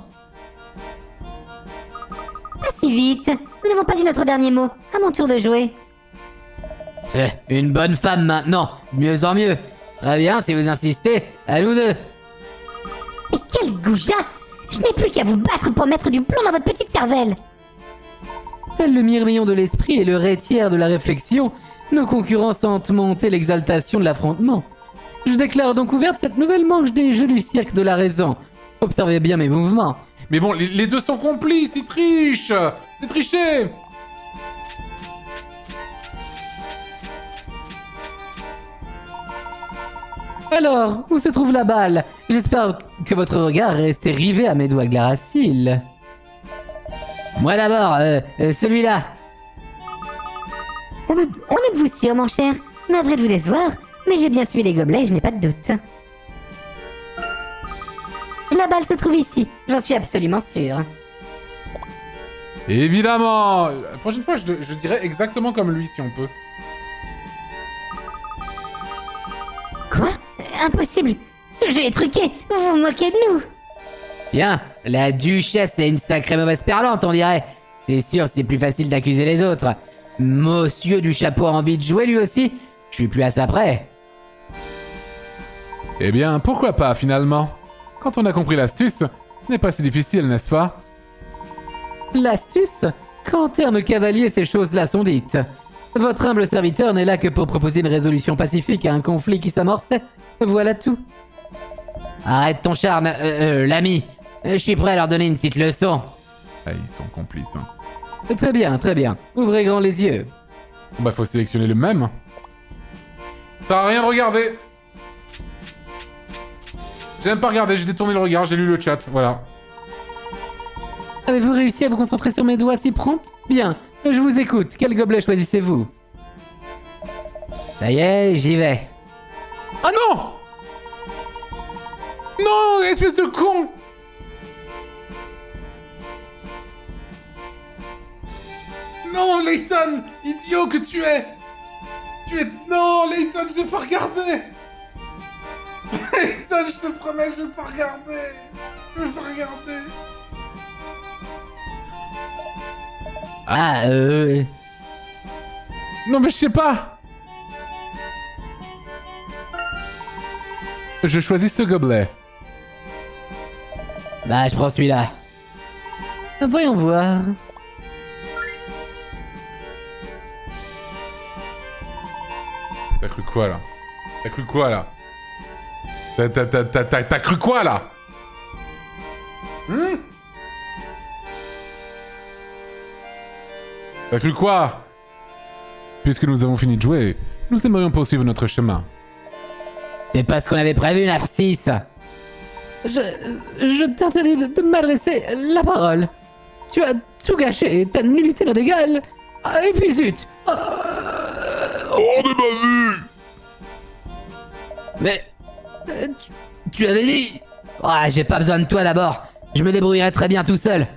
Pas si vite. Nous n'avons pas dit notre dernier mot. À mon tour de jouer.
Une bonne femme maintenant, de mieux en mieux. Très bien, si vous insistez, à nous deux.
Mais quel goujat! Je n'ai plus qu'à vous battre pour mettre du plomb dans votre petite cervelle.
Tel le mirmillon de l'esprit et le rétière de la réflexion, nos concurrents sentent monter l'exaltation de l'affrontement. Je déclare donc ouverte cette nouvelle manche des jeux du cirque de la raison. Observez bien mes mouvements.
Mais bon, les deux sont complices, ils trichent! C'est triché!
Alors, où se trouve la balle? J'espère que votre regard est resté rivé à mes doigts glaraciles. Moi d'abord, celui-là.
En êtes-vous sûr, mon cher? Navré de vous décevoir, mais j'ai bien suivi les gobelets, je n'ai pas de doute. La balle se trouve ici, j'en suis absolument sûr.
Évidemment! La prochaine fois, je dirais exactement comme lui, si on peut.
Quoi? Impossible! Ce jeu est truqué! Vous vous moquez de nous!
Tiens, la duchesse est une sacrée mauvaise parlante, on dirait. C'est sûr, c'est plus facile d'accuser les autres. Monsieur du chapeau a envie de jouer lui aussi? Je suis plus à ça près.
Eh bien, pourquoi pas, finalement? Quand on a compris l'astuce, ce n'est pas si difficile, n'est-ce pas?
L'astuce? Qu'en termes cavaliers, ces choses-là sont dites. Votre humble serviteur n'est là que pour proposer une résolution pacifique à un conflit qui s'amorçait. Voilà tout. Arrête ton charme, l'ami. Je suis prêt à leur donner une petite leçon.
Ah, ils sont complices, hein.
Très bien, très bien. Ouvrez grand les yeux.
Bon, bah, faut sélectionner le même. Ça sert à rien de regarder. J'ai même pas regardé, j'ai détourné le regard, j'ai lu le chat, voilà.
Avez-vous réussi à vous concentrer sur mes doigts si prompt? Bien, je vous écoute. Quel gobelet choisissez-vous? Ça y est, j'y vais.
Ah non! Non, espèce de con! Non, Layton! Idiot que tu es! Tu es... Non, Layton, j'ai pas regardé! Layton, je te promets que j'ai pas regardé! J'ai pas regardé!
Ah,
Non, mais je sais pas! Je choisis ce gobelet.
Bah, je prends celui-là. Voyons voir.
T'as cru quoi, là? T'as cru quoi, là? T'as cru quoi, là? T'as cru quoi? Puisque nous avons fini de jouer, nous aimerions poursuivre notre chemin.
C'est pas ce qu'on avait prévu, Narcisse. Je t'interdis de m'adresser la parole. Tu as tout gâché, ta nullité n'a d'égal. Et puis zut.
Hors de ma vue!
Mais... tu avais dit... Ah, j'ai pas besoin de toi d'abord. Je me débrouillerai très bien tout seul.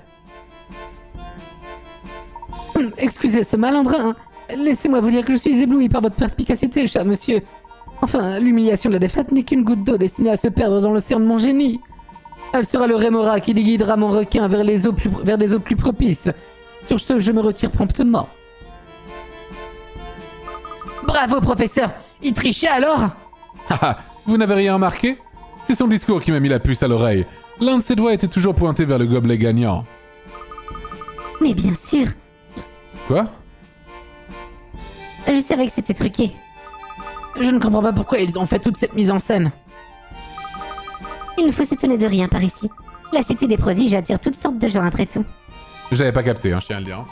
Excusez ce malandrin. Laissez-moi vous dire que je suis ébloui par votre perspicacité, cher monsieur. Enfin, l'humiliation de la défaite n'est qu'une goutte d'eau destinée à se perdre dans l'océan de mon génie. Elle sera le rémora qui guidera mon requin vers des eaux plus propices. Sur ce, je me retire promptement. Bravo, professeur. Il trichait alors?
Haha, vous n'avez rien remarqué? C'est son discours qui m'a mis la puce à l'oreille. L'un de ses doigts était toujours pointé vers le gobelet gagnant.
Mais bien sûr.
Quoi?
Je savais que c'était truqué.
Je ne comprends pas pourquoi ils ont fait toute cette mise en scène.
Il ne faut s'étonner de rien par ici. La cité des prodiges attire toutes sortes de gens après tout.
J'avais pas capté, hein, je tiens à le dire.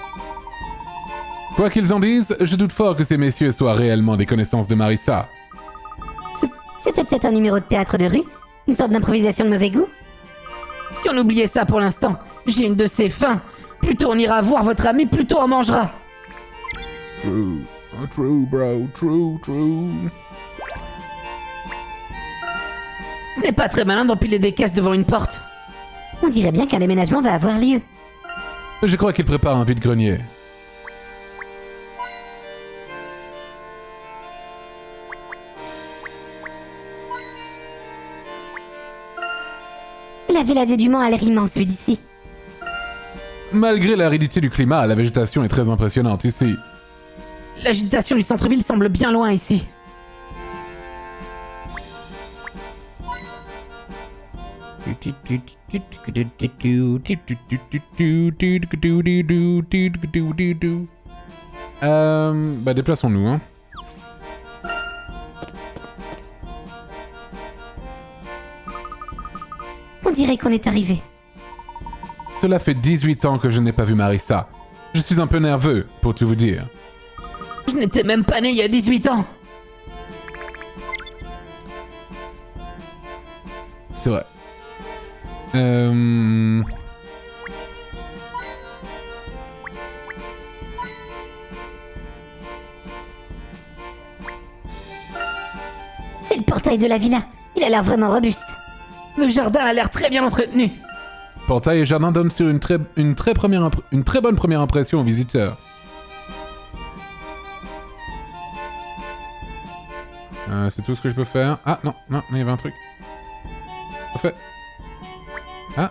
Quoi qu'ils en disent, je doute fort que ces messieurs soient réellement des connaissances de Marissa.
C'était peut-être un numéro de théâtre de rue? Une sorte d'improvisation de mauvais goût?
Si on oubliait ça pour l'instant, j'ai une de ces faim. Plutôt on ira voir votre ami, plutôt on mangera.
True. Oh, true, bro. True, true.
Ce n'est pas très malin d'empiler des caisses devant une porte.
On dirait bien qu'un déménagement va avoir lieu.
Je crois qu'il prépare un vide-grenier.
La villa des Dumont a l'air immense vu d'ici.
Malgré l'aridité du climat, la végétation est très impressionnante ici.
L'agitation du centre-ville semble bien loin ici.
Bah déplaçons-nous, hein.
On dirait qu'on est arrivé.
Cela fait 18 ans que je n'ai pas vu Marissa. Je suis un peu nerveux, pour tout vous dire.
Je n'étais même pas né il y a 18 ans.
C'est vrai.
C'est le portail de la villa. Il a l'air vraiment robuste.
Le jardin a l'air très bien entretenu.
Portail et jardin donnent sur une très bonne première impression aux visiteurs. C'est tout ce que je peux faire. Ah non, non, il y avait un truc. Parfait. Ah.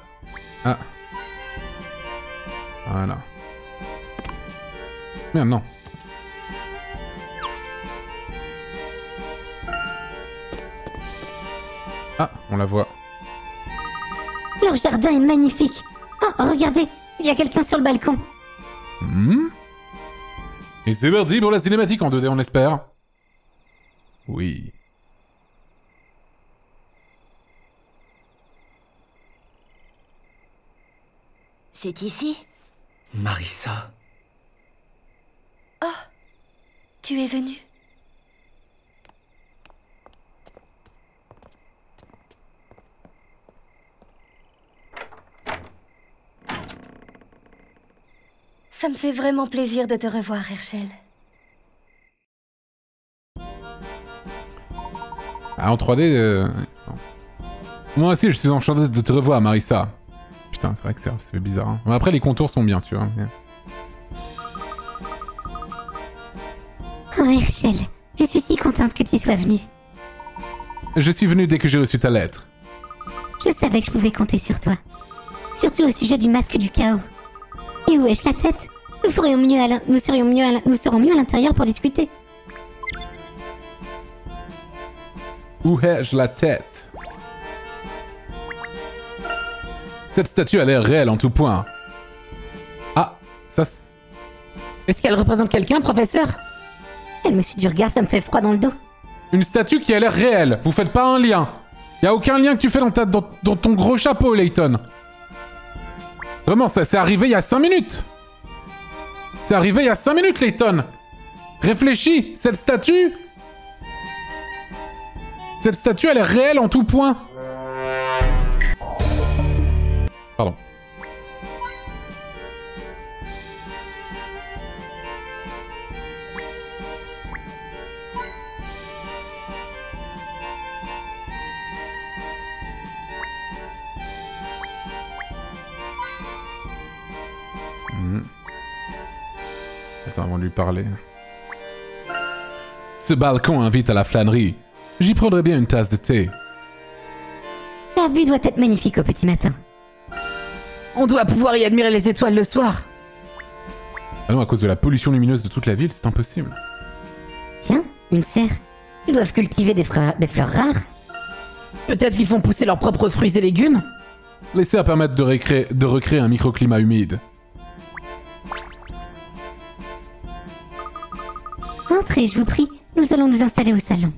Voilà. Merde, non. Ah, on la voit.
Leur jardin est magnifique. Oh, regardez, il y a quelqu'un sur le balcon.
Et c'est parti pour la cinématique en 2D, on espère. Oui.
C'est ici?
Marissa.
Oh, tu es venue. Ça me fait vraiment plaisir de te revoir, Herschel.
Ah, en 3D... Moi aussi, je suis enchanté de te revoir, Marissa. Putain, c'est vrai que c'est bizarre. Hein. Après, les contours sont bien, tu vois. Mais...
Oh, Herschel, je suis si contente que tu sois venu.
Je suis venu dès que j'ai reçu ta lettre.
Je savais que je pouvais compter sur toi. Surtout au sujet du masque du chaos. Et où ai-je la tête? Nous serons mieux à l'intérieur pour discuter.
Où ai-je la tête? Cette statue a l'air réelle en tout point. Ah, ça...
Est-ce qu'elle représente quelqu'un, professeur?
Elle me suit du regard, ça me fait froid dans le dos.
Une statue qui a l'air réelle. Vous faites pas un lien. Y a aucun lien que tu fais dans ton gros chapeau, Layton. Vraiment, ça c'est arrivé il y a 5 minutes. C'est arrivé il y a 5 minutes, Layton. Réfléchis, cette statue... Cette statue, elle est réelle en tout point. Pardon. Attends, on va lui parler. Ce balcon invite à la flânerie. J'y prendrai bien une tasse de thé.
La vue doit être magnifique au petit matin.
On doit pouvoir y admirer les étoiles le soir.
Ah non, à cause de la pollution lumineuse de toute la ville, c'est impossible.
Tiens, une serre. Ils doivent cultiver des fleurs rares.
Peut-être qu'ils font pousser leurs propres fruits et légumes.
Les serres permettent de recréer un microclimat humide.
Entrez, je vous prie. Nous allons nous installer au salon.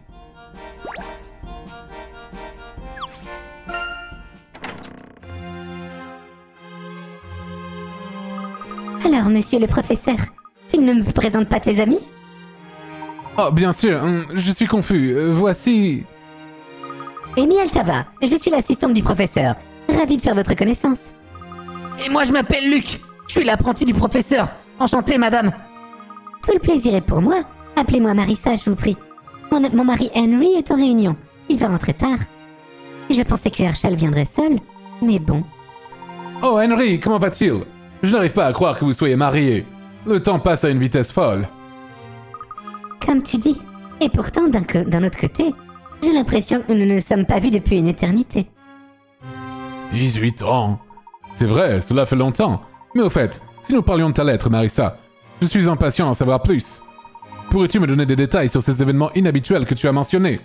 Alors, monsieur le professeur, tu ne me présentes pas tes amis?
Oh, bien sûr, je suis confus. Voici...
Amy Altava, je suis l'assistante du professeur. Ravi de faire votre connaissance.
Et moi, je m'appelle Luc. Je suis l'apprenti du professeur. Enchanté, madame.
Tout le plaisir est pour moi. Appelez-moi Marissa, je vous prie. Mon mari Henry est en réunion. Il va rentrer tard. Je pensais que Herschel viendrait seul, mais bon.
Oh, Henry, comment va-t-il? Je n'arrive pas à croire que vous soyez marié. Le temps passe à une vitesse folle.
Comme tu dis. Et pourtant, d'un autre côté, j'ai l'impression que nous ne nous sommes pas vus depuis une éternité.
18 ans. C'est vrai, cela fait longtemps. Mais au fait, si nous parlions de ta lettre, Marissa, je suis impatient d'en savoir plus. Pourrais-tu me donner des détails sur ces événements inhabituels que tu as mentionnés?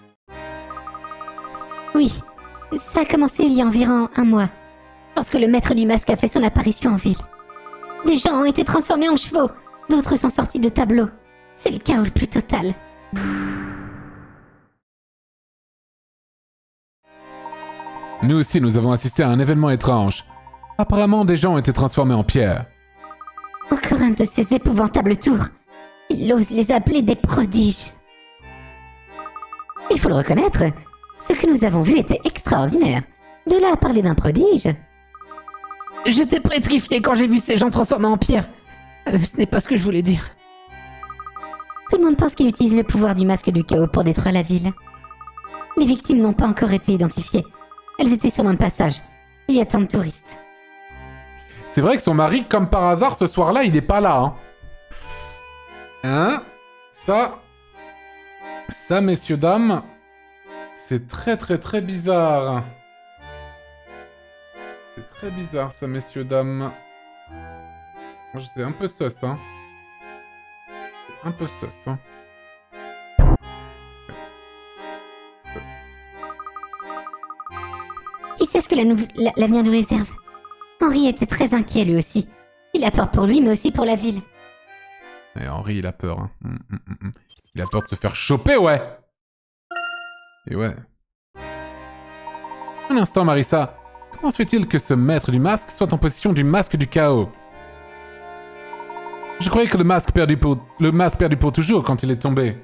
Oui, ça a commencé il y a environ un mois, lorsque le maître du masque a fait son apparition en ville. Des gens ont été transformés en chevaux, d'autres sont sortis de tableaux. C'est le chaos le plus total.
Nous aussi, nous avons assisté à un événement étrange. Apparemment, des gens ont été transformés en pierre.
Encore un de ces épouvantables tours. Il ose les appeler des prodiges. Il faut le reconnaître, ce que nous avons vu était extraordinaire. De là à parler d'un prodige...
J'étais pétrifié quand j'ai vu ces gens transformés en pierre. Ce n'est pas ce que je voulais dire.
Tout le monde pense qu'il utilise le pouvoir du masque du chaos pour détruire la ville. Les victimes n'ont pas encore été identifiées. Elles étaient sûrement de passage. Il y a tant de touristes.
C'est vrai que son mari, comme par hasard, ce soir-là, il n'est pas là, hein. Ça, messieurs, dames, c'est très bizarre. C'est très bizarre, ça, messieurs, dames. C'est un peu sus, hein. C'est un peu sus, hein.
Qui sait ce que l'avenir nous réserve? Henri était très inquiet lui aussi. Il a peur pour lui, mais aussi pour la ville.
Et Henri, il a peur, hein. Il a peur de se faire choper, ouais. Et ouais. Un instant, Marissa. Comment se fait-il que ce maître du masque soit en possession du masque du chaos? Je croyais que le masque perdu pour toujours quand il est tombé.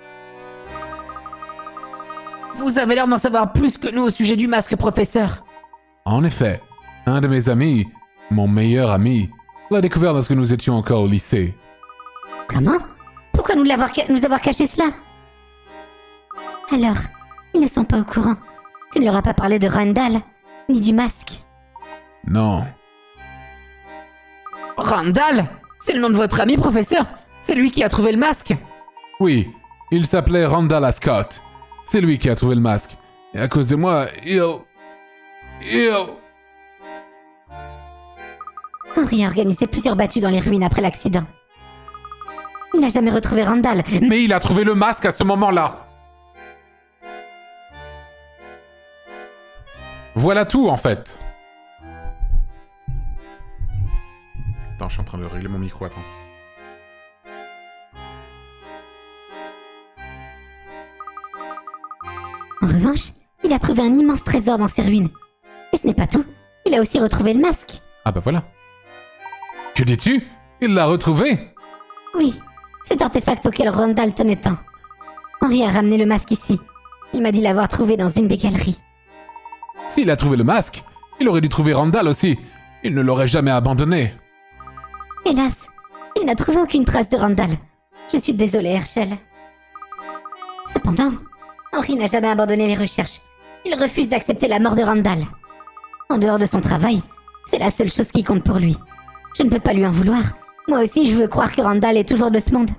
Vous avez l'air d'en savoir plus que nous au sujet du masque, professeur.
En effet, un de mes amis, mon meilleur ami, l'a découvert lorsque nous étions encore au lycée.
Comment? Pourquoi nous avoir caché cela? Alors, ils ne sont pas au courant. Tu ne leur as pas parlé de Randall, ni du masque.
Non.
Randall? C'est le nom de votre ami, professeur? C'est lui qui a trouvé le masque?
Oui, il s'appelait Randall Ascott. C'est lui qui a trouvé le masque. Et à cause de moi,
Henri a organisé plusieurs battues dans les ruines après l'accident. Il n'a jamais retrouvé Randall.
Mais il a trouvé le masque à ce moment-là. Voilà tout, en fait. Attends, je suis en train de régler mon micro, attends.
En revanche, il a trouvé un immense trésor dans ces ruines. Et ce n'est pas tout, il a aussi retrouvé le masque.
Ah bah voilà. Que dis-tu? Il l'a retrouvé?
Oui, cet artefact auquel Randall tenait tant. Henri a ramené le masque ici. Il m'a dit l'avoir trouvé dans une des galeries.
S'il a trouvé le masque, il aurait dû trouver Randall aussi. Il ne l'aurait jamais abandonné.
Hélas, il n'a trouvé aucune trace de Randall. Je suis désolée, Herschel. Cependant, Henri n'a jamais abandonné les recherches. Il refuse d'accepter la mort de Randall. En dehors de son travail, c'est la seule chose qui compte pour lui. Je ne peux pas lui en vouloir. Moi aussi, je veux croire que Randall est toujours de ce monde.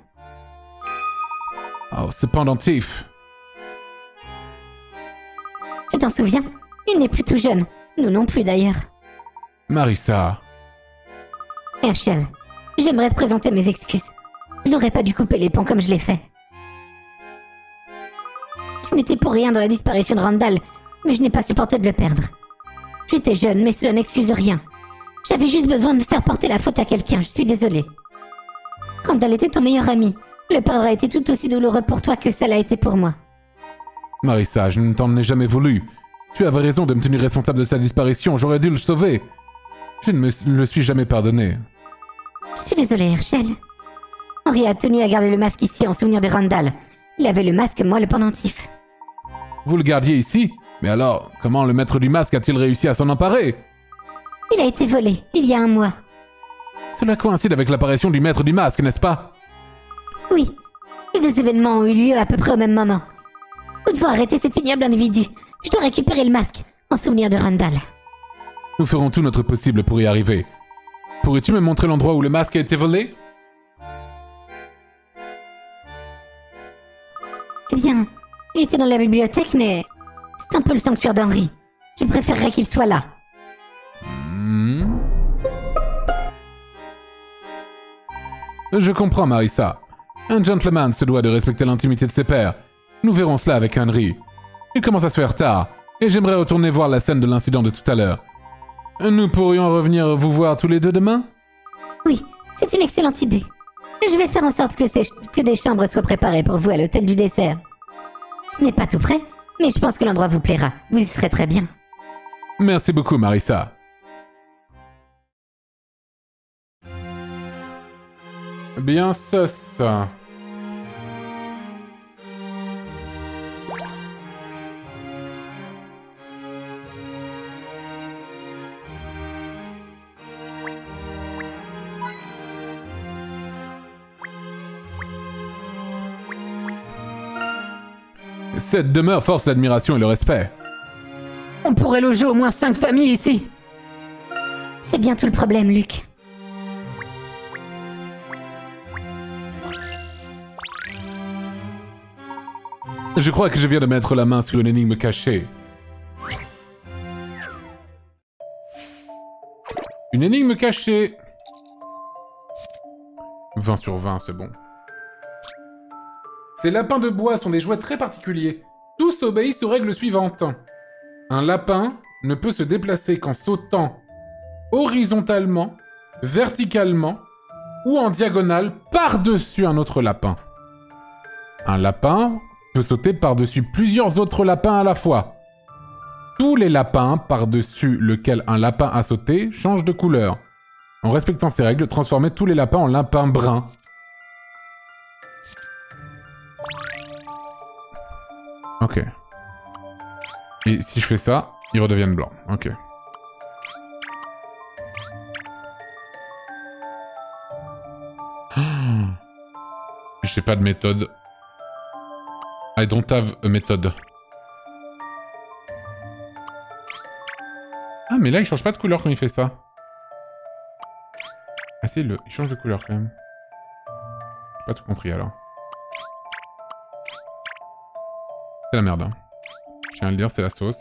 Oh, c'est pendentif.
Tu t'en souviens? Il n'est plus tout jeune. Nous non plus, d'ailleurs.
Marissa.
Herschel, j'aimerais te présenter mes excuses. Je n'aurais pas dû couper les ponts comme je l'ai fait. Je n'étais pour rien dans la disparition de Randall, mais je n'ai pas supporté de le perdre. J'étais jeune, mais cela n'excuse rien. J'avais juste besoin de faire porter la faute à quelqu'un, je suis désolée. Randall était ton meilleur ami. Le perdre a été tout aussi douloureux pour toi que ça l'a été pour moi.
Marissa, je ne t'en ai jamais voulu. Tu avais raison de me tenir responsable de sa disparition, j'aurais dû le sauver. Je ne me le suis jamais pardonné.
Je suis désolée, Herschel. Henri a tenu à garder le masque ici en souvenir de Randall. Il avait le masque, moi le pendentif.
Vous le gardiez ici? Mais alors, comment le maître du masque a-t-il réussi à s'en emparer?
Il a été volé, il y a un mois.
Cela coïncide avec l'apparition du maître du masque, n'est-ce pas?
Oui. Les deux événements ont eu lieu à peu près au même moment. Vous devez arrêter cet ignoble individu. Je dois récupérer le masque, en souvenir de Randall.
Nous ferons tout notre possible pour y arriver. Pourrais-tu me montrer l'endroit où le masque a été volé?
Eh bien, il était dans la bibliothèque, mais c'est un peu le sanctuaire d'Henri. Je préférerais qu'il soit là.
Je comprends, Marissa. Un gentleman se doit de respecter l'intimité de ses pairs. Nous verrons cela avec Henry. Il commence à se faire tard, et j'aimerais retourner voir la scène de l'incident de tout à l'heure. Nous pourrions revenir vous voir tous les deux demain?
Oui, c'est une excellente idée. Je vais faire en sorte que des chambres soient préparées pour vous à l'hôtel du dessert. Ce n'est pas tout près, mais je pense que l'endroit vous plaira. Vous y serez très bien.
Merci beaucoup, Marissa. Bien ça. Cette demeure force l'admiration et le respect.
On pourrait loger au moins 5 familles ici.
C'est bien tout le problème, Luc.
Je crois que je viens de mettre la main sur une énigme cachée. Une énigme cachée. 20 sur 20, c'est bon. Ces lapins de bois sont des jouets très particuliers. Tous obéissent aux règles suivantes. Un lapin ne peut se déplacer qu'en sautant horizontalement, verticalement ou en diagonale par-dessus un autre lapin. Un lapin peut sauter par-dessus plusieurs autres lapins à la fois. Tous les lapins par-dessus lequel un lapin a sauté changent de couleur. En respectant ces règles, transformez tous les lapins en lapins bruns. Ok. Et si je fais ça, ils redeviennent blancs. Ok. J'ai pas de méthode. I don't have a méthode. Ah, mais là, il change pas de couleur quand il fait ça. Ah si, il change de couleur quand même. J'ai pas tout compris alors. C'est la merde. Hein. Je viens de le dire, c'est la sauce.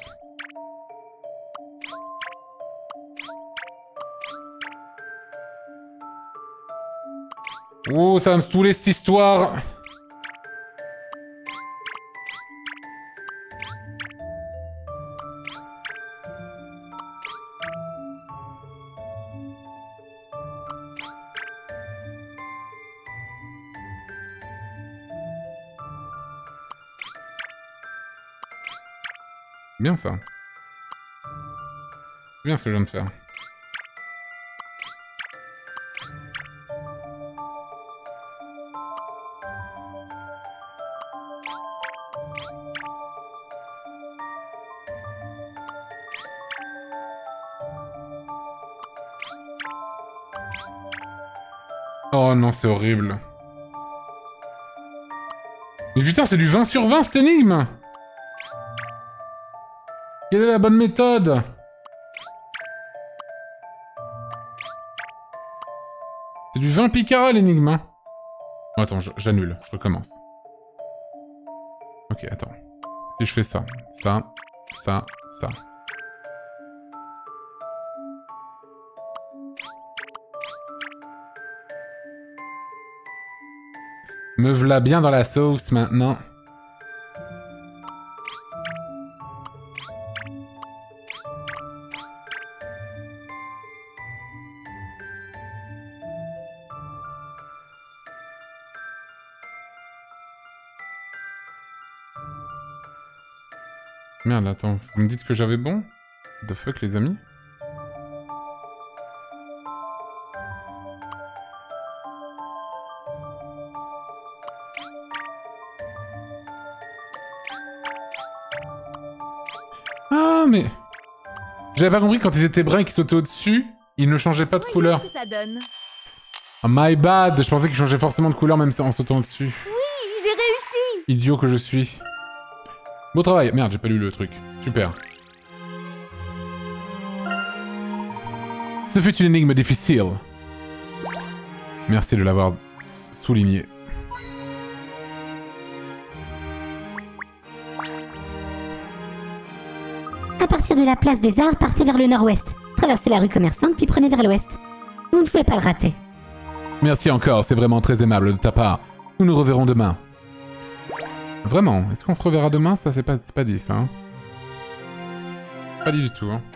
Oh, ça va me saouler cette histoire. Bien ça. C'est bien ce que je viens de faire. Oh non, c'est horrible. Mais putain, c'est du 20 sur 20 cette énigme! Quelle est la bonne méthode? C'est du 20 picara l'énigme, hein. Oh, attends, j'annule, je recommence. Ok, attends. Si je fais ça, ça. Me v'là bien dans la sauce maintenant. Merde, attends, vous me dites que j'avais bon? The fuck, les amis? mais... J'avais pas compris quand ils étaient bruns et qu'ils sautaient au-dessus, ils ne changeaient pas de couleur.
Ce que ça donne.
Oh, my bad, je pensais qu'ils changeaient forcément de couleur même en sautant au-dessus.
Oui, j'ai réussi.
Idiot que je suis. Beau travail. Merde, j'ai pas lu le truc. Super. Ce fut une énigme difficile. Merci de l'avoir souligné.
À partir de la place des Arts, partez vers le nord-ouest. Traversez la rue commerçante, puis prenez vers l'ouest. Vous ne pouvez pas le rater.
Merci encore, c'est vraiment très aimable de ta part. Nous nous reverrons demain. Vraiment, est-ce qu'on se reverra demain? Ça, c'est pas dit, ça. Hein. Pas dit du tout, hein.